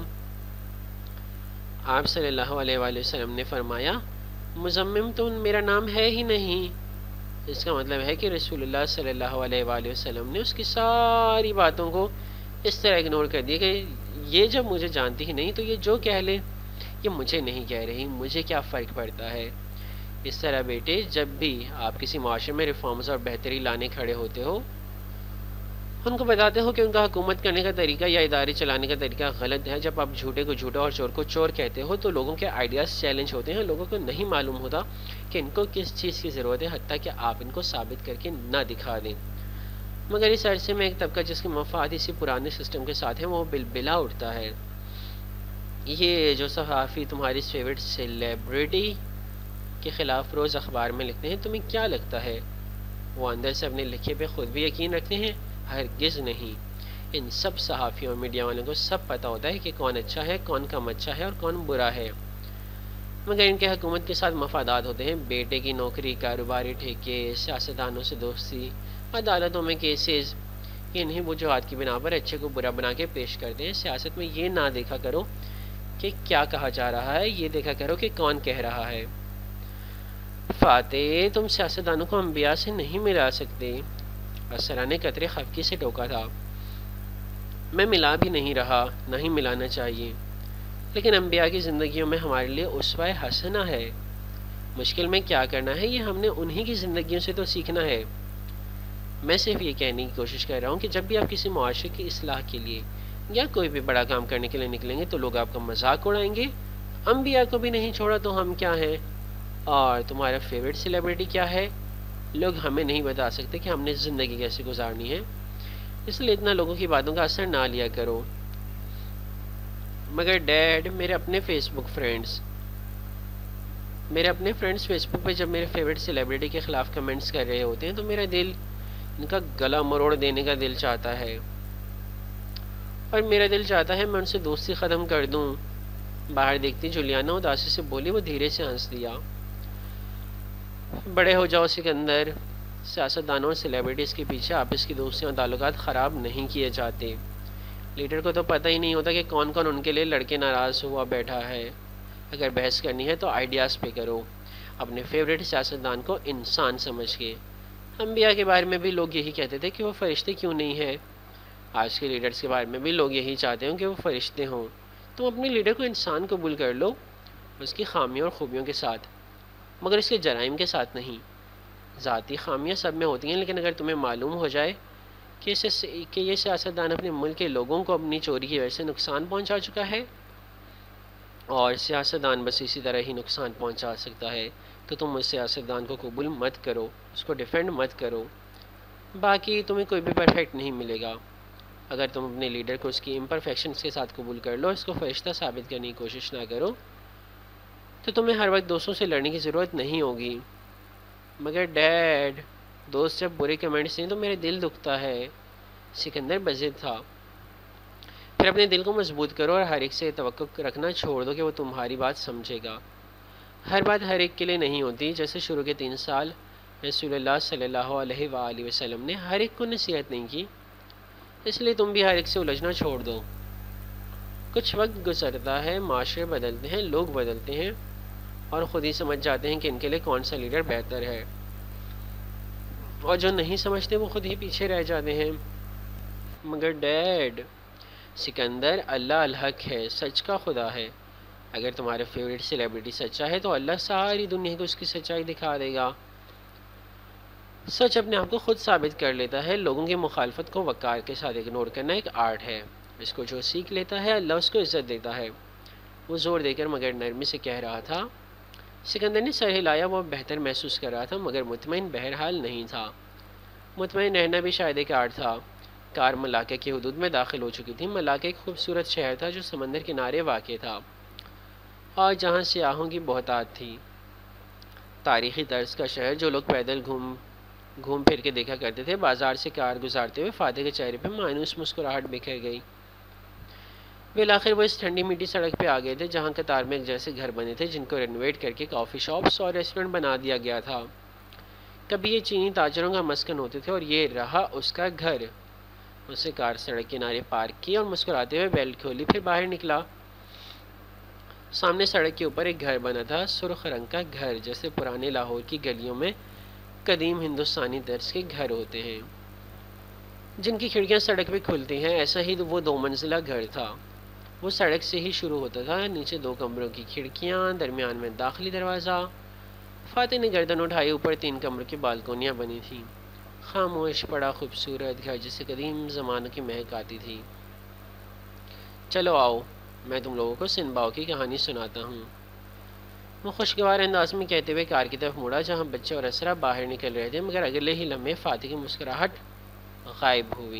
آپ صلی اللہ علیہ وآلہ وسلم نے فرمایا، مزمم تو میرا نام ہے ہی نہیں۔ اس کا مطلب ہے کہ رسول اللہ صلی اللہ علیہ وآلہ وسلم نے اس کی ساری باتوں کو اس طرح اگنور کر دیا کہ یہ جب مجھے جانتی ہی نہیں تو یہ جو کہہ لے یہ مجھے نہیں کہہ رہی، مجھے کیا فرق پڑتا ہے۔ اس طرح بیٹے جب بھی آپ کسی معاشرے میں ریفارمز اور بہتری لانے کھڑے ہوتے ہو، ان کو بتاتے ہو کہ ان کا حکومت کرنے کا طریقہ یا ادارے چلانے کا طریقہ غلط ہے۔ جب آپ جھوٹے کو جھوٹا اور چور کو چور کہتے ہو تو لوگوں کے آئیڈیاز چیلنج ہوتے ہیں، لوگوں کو نہیں معلوم ہوتا کہ ان کو کس چیز کی ضرورت ہے، حتیٰ کہ آپ ان کو ثابت کر کے نہ دکھا دیں۔ مگر اس عرصے میں ایک طبقہ جس کے مفاد اسی پرانے سسٹم کے ساتھ ہیں وہ بلبلا اٹھتا ہے۔ یہ جو صحافی تمہاری فیوریٹ سیلیبریٹی کے خلاف روز اخبار میں لکھتے ہیں، تمہیں کیا لگتا ہے وہ اندر سے اپنے لکھے پہ خود بھی یقین رکھتے ہیں؟ ہرگز نہیں۔ ان سب صحافیوں اور میڈیا والوں کو سب پتہ ہوتا ہے کہ کون اچھا ہے، کون کم اچھا ہے اور کون برا ہے، مگر ان کے حکومت کے ساتھ مفادات ہوتے ہیں، بیٹے کی نوکری، کاروباری ٹھیکے، سیاستدانوں سے دوستی، عدالتوں میں کیسز۔ انہیں وجوہات کی بنا پر اچھے کو برا بنا کے پیش کرتے ہیں۔ سیاست میں یہ نہ دیکھا کرو کہ کیا کہا جا رہا ہے، یہ دیکھا کرو کہ کون کہہ رہا ہے۔ فاتح، تم سیاستدانوں کو انبیاء سے نہیں ملا سکتے، اسرا نے قطرے خفگی سے ٹوکا تھا۔ میں ملا بھی نہیں رہا، نہیں ملانا چاہیے، لیکن انبیاء کی زندگیوں میں ہمارے لیے اسوہ حسنہ ہے۔ مشکل میں کیا کرنا ہے یہ ہم نے انہی کی زندگیوں سے تو سیکھنا ہے۔ میں صرف یہ کہنے کی کوشش کر رہا ہوں کہ جب بھی آپ کسی معاشرے کی اصلاح کے لیے یا کوئی بھی بڑا کام کرنے کے لیے نکلیں گے تو لوگ آپ کا مذاق اڑائیں گے۔ انبیاء کو بھی نہیں چھوڑا تو ہم کیا ہیں؟ اور تمہارا فیوریٹ سیلیبریٹی کیا ہے؟ لوگ ہمیں نہیں بتا سکتے کہ ہم نے زندگی کیسے گزارنی ہے، اس لیے اتنا لوگوں کی باتوں کا اثر نہ لیا کرو۔ مگر ڈیڈ، میرے اپنے فیس بک فرینڈز میرے اپنے فرینڈز فیس بک پہ جب میرے فیوریٹ سیلیبریٹی کے خلاف کمنٹس کر رہے ہوتے ہیں تو میرا دل ان کا گلا مروڑ دینے کا دل چاہتا ہے، اور میرا دل چاہتا ہے میں ان سے دوستی ختم کر دوں۔ باہر دیکھتی جولیانا اداسی سے بولی، وہ دھیرے سے ہنس دیا۔ بڑے ہو جاؤ سکندر، سیاستدانوں اور سیلیبریٹیز کے پیچھے آپس کی دوستیاں اور تعلقات خراب نہیں کیے جاتے۔ لیڈر کو تو پتہ ہی نہیں ہوتا کہ کون کون ان کے لیے لڑکے ناراض ہوا بیٹھا ہے۔ اگر بحث کرنی ہے تو آئیڈیاز پہ کرو، اپنے فیوریٹ سیاستدان کو انسان سمجھ کے۔ انبیاء کے بارے میں بھی لوگ یہی کہتے تھے کہ وہ فرشتے کیوں نہیں ہیں، آج کے لیڈرز کے بارے میں بھی لوگ یہی چاہتے ہوں کہ وہ فرشتے ہوں۔ تم اپنے لیڈر کو انسان قبول کر لو، اس کی خامیوں اور خوبیوں کے ساتھ، مگر اس کے جرائم کے ساتھ نہیں۔ ذاتی خامیاں سب میں ہوتی ہیں، لیکن اگر تمہیں معلوم ہو جائے کہ اسے کہ یہ سیاستدان اپنے ملک کے لوگوں کو اپنی چوری کی وجہ سے نقصان پہنچا چکا ہے اور سیاستدان بس اسی طرح ہی نقصان پہنچا سکتا ہے، تو تم اس سیاستدان کو قبول مت کرو، اس کو ڈیفینڈ مت کرو۔ باقی تمہیں کوئی بھی پرفیکٹ نہیں ملے گا۔ اگر تم اپنے لیڈر کو اس کی امپرفیکشنز کے ساتھ قبول کر لو، اس کو فرشتہ ثابت کرنے کی کوشش نہ کرو، تو تمہیں ہر وقت دوستوں سے لڑنے کی ضرورت نہیں ہوگی۔ مگر ڈیڈ، دوست جب برے کمنٹس دیں تو میرے دل دکھتا ہے۔ سکندر بضد تھا۔ پھر اپنے دل کو مضبوط کرو اور ہر ایک سے توقع رکھنا چھوڑ دو کہ وہ تمہاری بات سمجھے گا۔ ہر بات ہر ایک کے لیے نہیں ہوتی۔ جیسے شروع کے تین سال رسول اللہ صلی اللہ علیہ وآلہ وسلم نے ہر ایک کو نصیحت نہیں کی، اس لیے تم بھی ہر ایک سے الجھنا چھوڑ دو۔ کچھ وقت گزرتا ہے، معاشرے بدلتے ہیں، لوگ بدلتے ہیں اور خود ہی سمجھ جاتے ہیں کہ ان کے لیے کون سا لیڈر بہتر ہے، اور جو نہیں سمجھتے وہ خود ہی پیچھے رہ جاتے ہیں۔ مگر ڈیڈ، سکندر، اللہ الحق ہے، سچ کا خدا ہے۔ اگر تمہارے فیوریٹ سیلیبریٹی سچا ہے تو اللہ ساری دنیا کو اس کی سچائی دکھا دے گا۔ سچ اپنے آپ کو خود ثابت کر لیتا ہے۔ لوگوں کی مخالفت کو وقار کے ساتھ اگنور کرنا ایک آرٹ ہے۔ اس کو جو سیکھ لیتا ہے اللہ اس کو عزت دیتا ہے۔ وہ زور دے کر مگر نرمی سے کہہ رہا تھا۔ سکندر نے سر ہلایا۔ وہ بہتر محسوس کر رہا تھا مگر مطمئن بہرحال نہیں تھا۔ مطمئن رہنا بھی شاید ایک آرٹ تھا۔ کار ملاقہ کی حدود میں داخل ہو چکی تھی۔ ملاقہ ایک خوبصورت شہر تھا جو سمندر کنارے واقع تھا اور جہاں سیاحوں کی بہتات تھی۔ تاریخی طرز کا شہر جو لوگ پیدل گھوم گھوم پھر کے دیکھا کرتے تھے۔ بازار سے کار گزارتے ہوئے فاتح کے چہرے پہ مایوس مسکراہٹ بکھر گئی۔ بالآخر وہ اس ٹھنڈی میٹھی سڑک پہ آ گئے تھے جہاں قطار میں ایک جیسے گھر بنے تھے جن کو رینوویٹ کر کے کافی شاپس اور ریسٹورنٹ بنا دیا گیا تھا۔ کبھی یہ چینی تاجروں کا مسکن ہوتے تھے اور یہ رہا اس کا گھر۔ اس نے کار سڑک کنارے پارک کی اور مسکراتے ہوئے بیلٹ کھولی، پھر باہر نکلا۔ سامنے سڑک کے اوپر ایک گھر بنا تھا، سرخ رنگ کا گھر، جیسے پرانے لاہور کی گلیوں میں قدیم ہندوستانی طرز کے گھر ہوتے ہیں جن کی کھڑکیاں سڑک پہ کھلتی ہیں۔ ایسا ہی وہ دو منزلہ گھر تھا۔ وہ سڑک سے ہی شروع ہوتا تھا۔ نیچے دو کمروں کی کھڑکیاں، درمیان میں داخلی دروازہ۔ فاتح نے گردن اٹھائی۔ اوپر تین کمروں کی بالکونیاں بنی تھیں۔ خاموش، بڑا خوبصورت گھر جسے قدیم زمانوں کی مہک آتی تھی۔ چلو آؤ، میں تم لوگوں کو سنباؤ کی کہانی سناتا ہوں، وہ خوشگوار انداز میں کہتے ہوئے کار کی طرف مڑا جہاں بچے اور اسرا باہر نکل رہے تھے، مگر اگلے ہی لمحے فاتح کی مسکراہٹ غائب ہوئی۔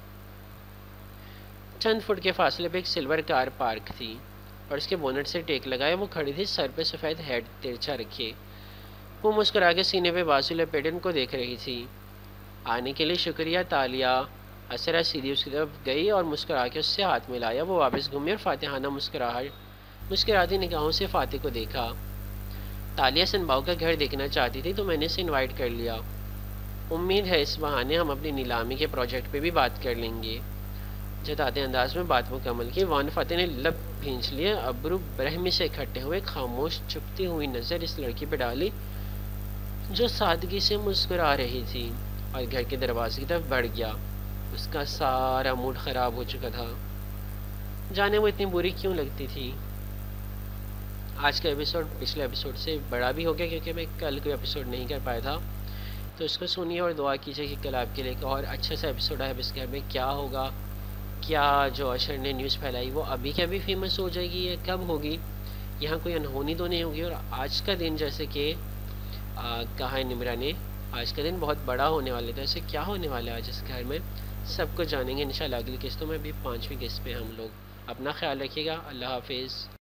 چند فٹ کے فاصلے پہ ایک سلور کار پارک تھی اور اس کے بونٹ سے ٹیک لگائے وہ کھڑی تھی، سر پہ سفید ہیڈ ترچھا رکھے۔ وہ مسکرا کے سینے پہ بازو لپیٹے ان کو دیکھ رہی تھی۔ آنے کے لیے شکریہ تالیہ۔ اسرا سیدھی اس کی طرف گئی اور مسکرا کے اس سے ہاتھ ملایا۔ وہ واپس گھومی اور فاتحانہ مسکراہٹ مسکراتی نگاہوں سے فاتح کو دیکھا۔ تالیہ سنباؤ کا گھر دیکھنا چاہتی تھی تو میں نے اسے انوائٹ کر لیا۔ امید ہے اس بہانے ہم اپنی نیلامی کے پروجیکٹ پہ بھی بات کر لیں گے۔ جتاتے انداز میں بات مکمل کی، وان فاتح نے لب بھینچ لیے، ابرو برہمی سے اکٹھے ہوئے، خاموش چپتی ہوئی نظر اس لڑکی پہ ڈالی جو سادگی سے مسکرا رہی تھی، اور گھر کے دروازے کی طرف بڑھ گیا۔ اس کا سارا موڈ خراب ہو چکا تھا، جانے وہ اتنی بری کیوں لگتی تھی۔ آج کا ایپیسوڈ پچھلے ایپیسوڈ سے بڑا بھی ہو گیا کیونکہ میں کل کوئی ایپیسوڈ نہیں کر پایا تھا، تو اس کو سنیے اور دعا کیجیے کہ کل آپ کے لیے ایک اور اچھا سا ایپیسوڈ ہے۔ اب اس گھر میں کیا ہوگا، کیا جو اشر نے نیوز پھیلائی وہ ابھی کے ابھی فیمس ہو جائے گی یا کب ہوگی، یہاں کوئی انہونی تو نہیں ہوگی، اور آج کا دن جیسے کہ کہا ہے نمرہ نے آج کا دن بہت بڑا ہونے والے تھے، ایسے کیا ہونے والا ہے آج اس گھر میں، سب کچھ جانیں گے انشاءاللہ اگلی قسطوں میں۔ بھی پانچویں قسط پہ ہم لوگ۔ اپنا خیال رکھیے گا، اللہ حافظ۔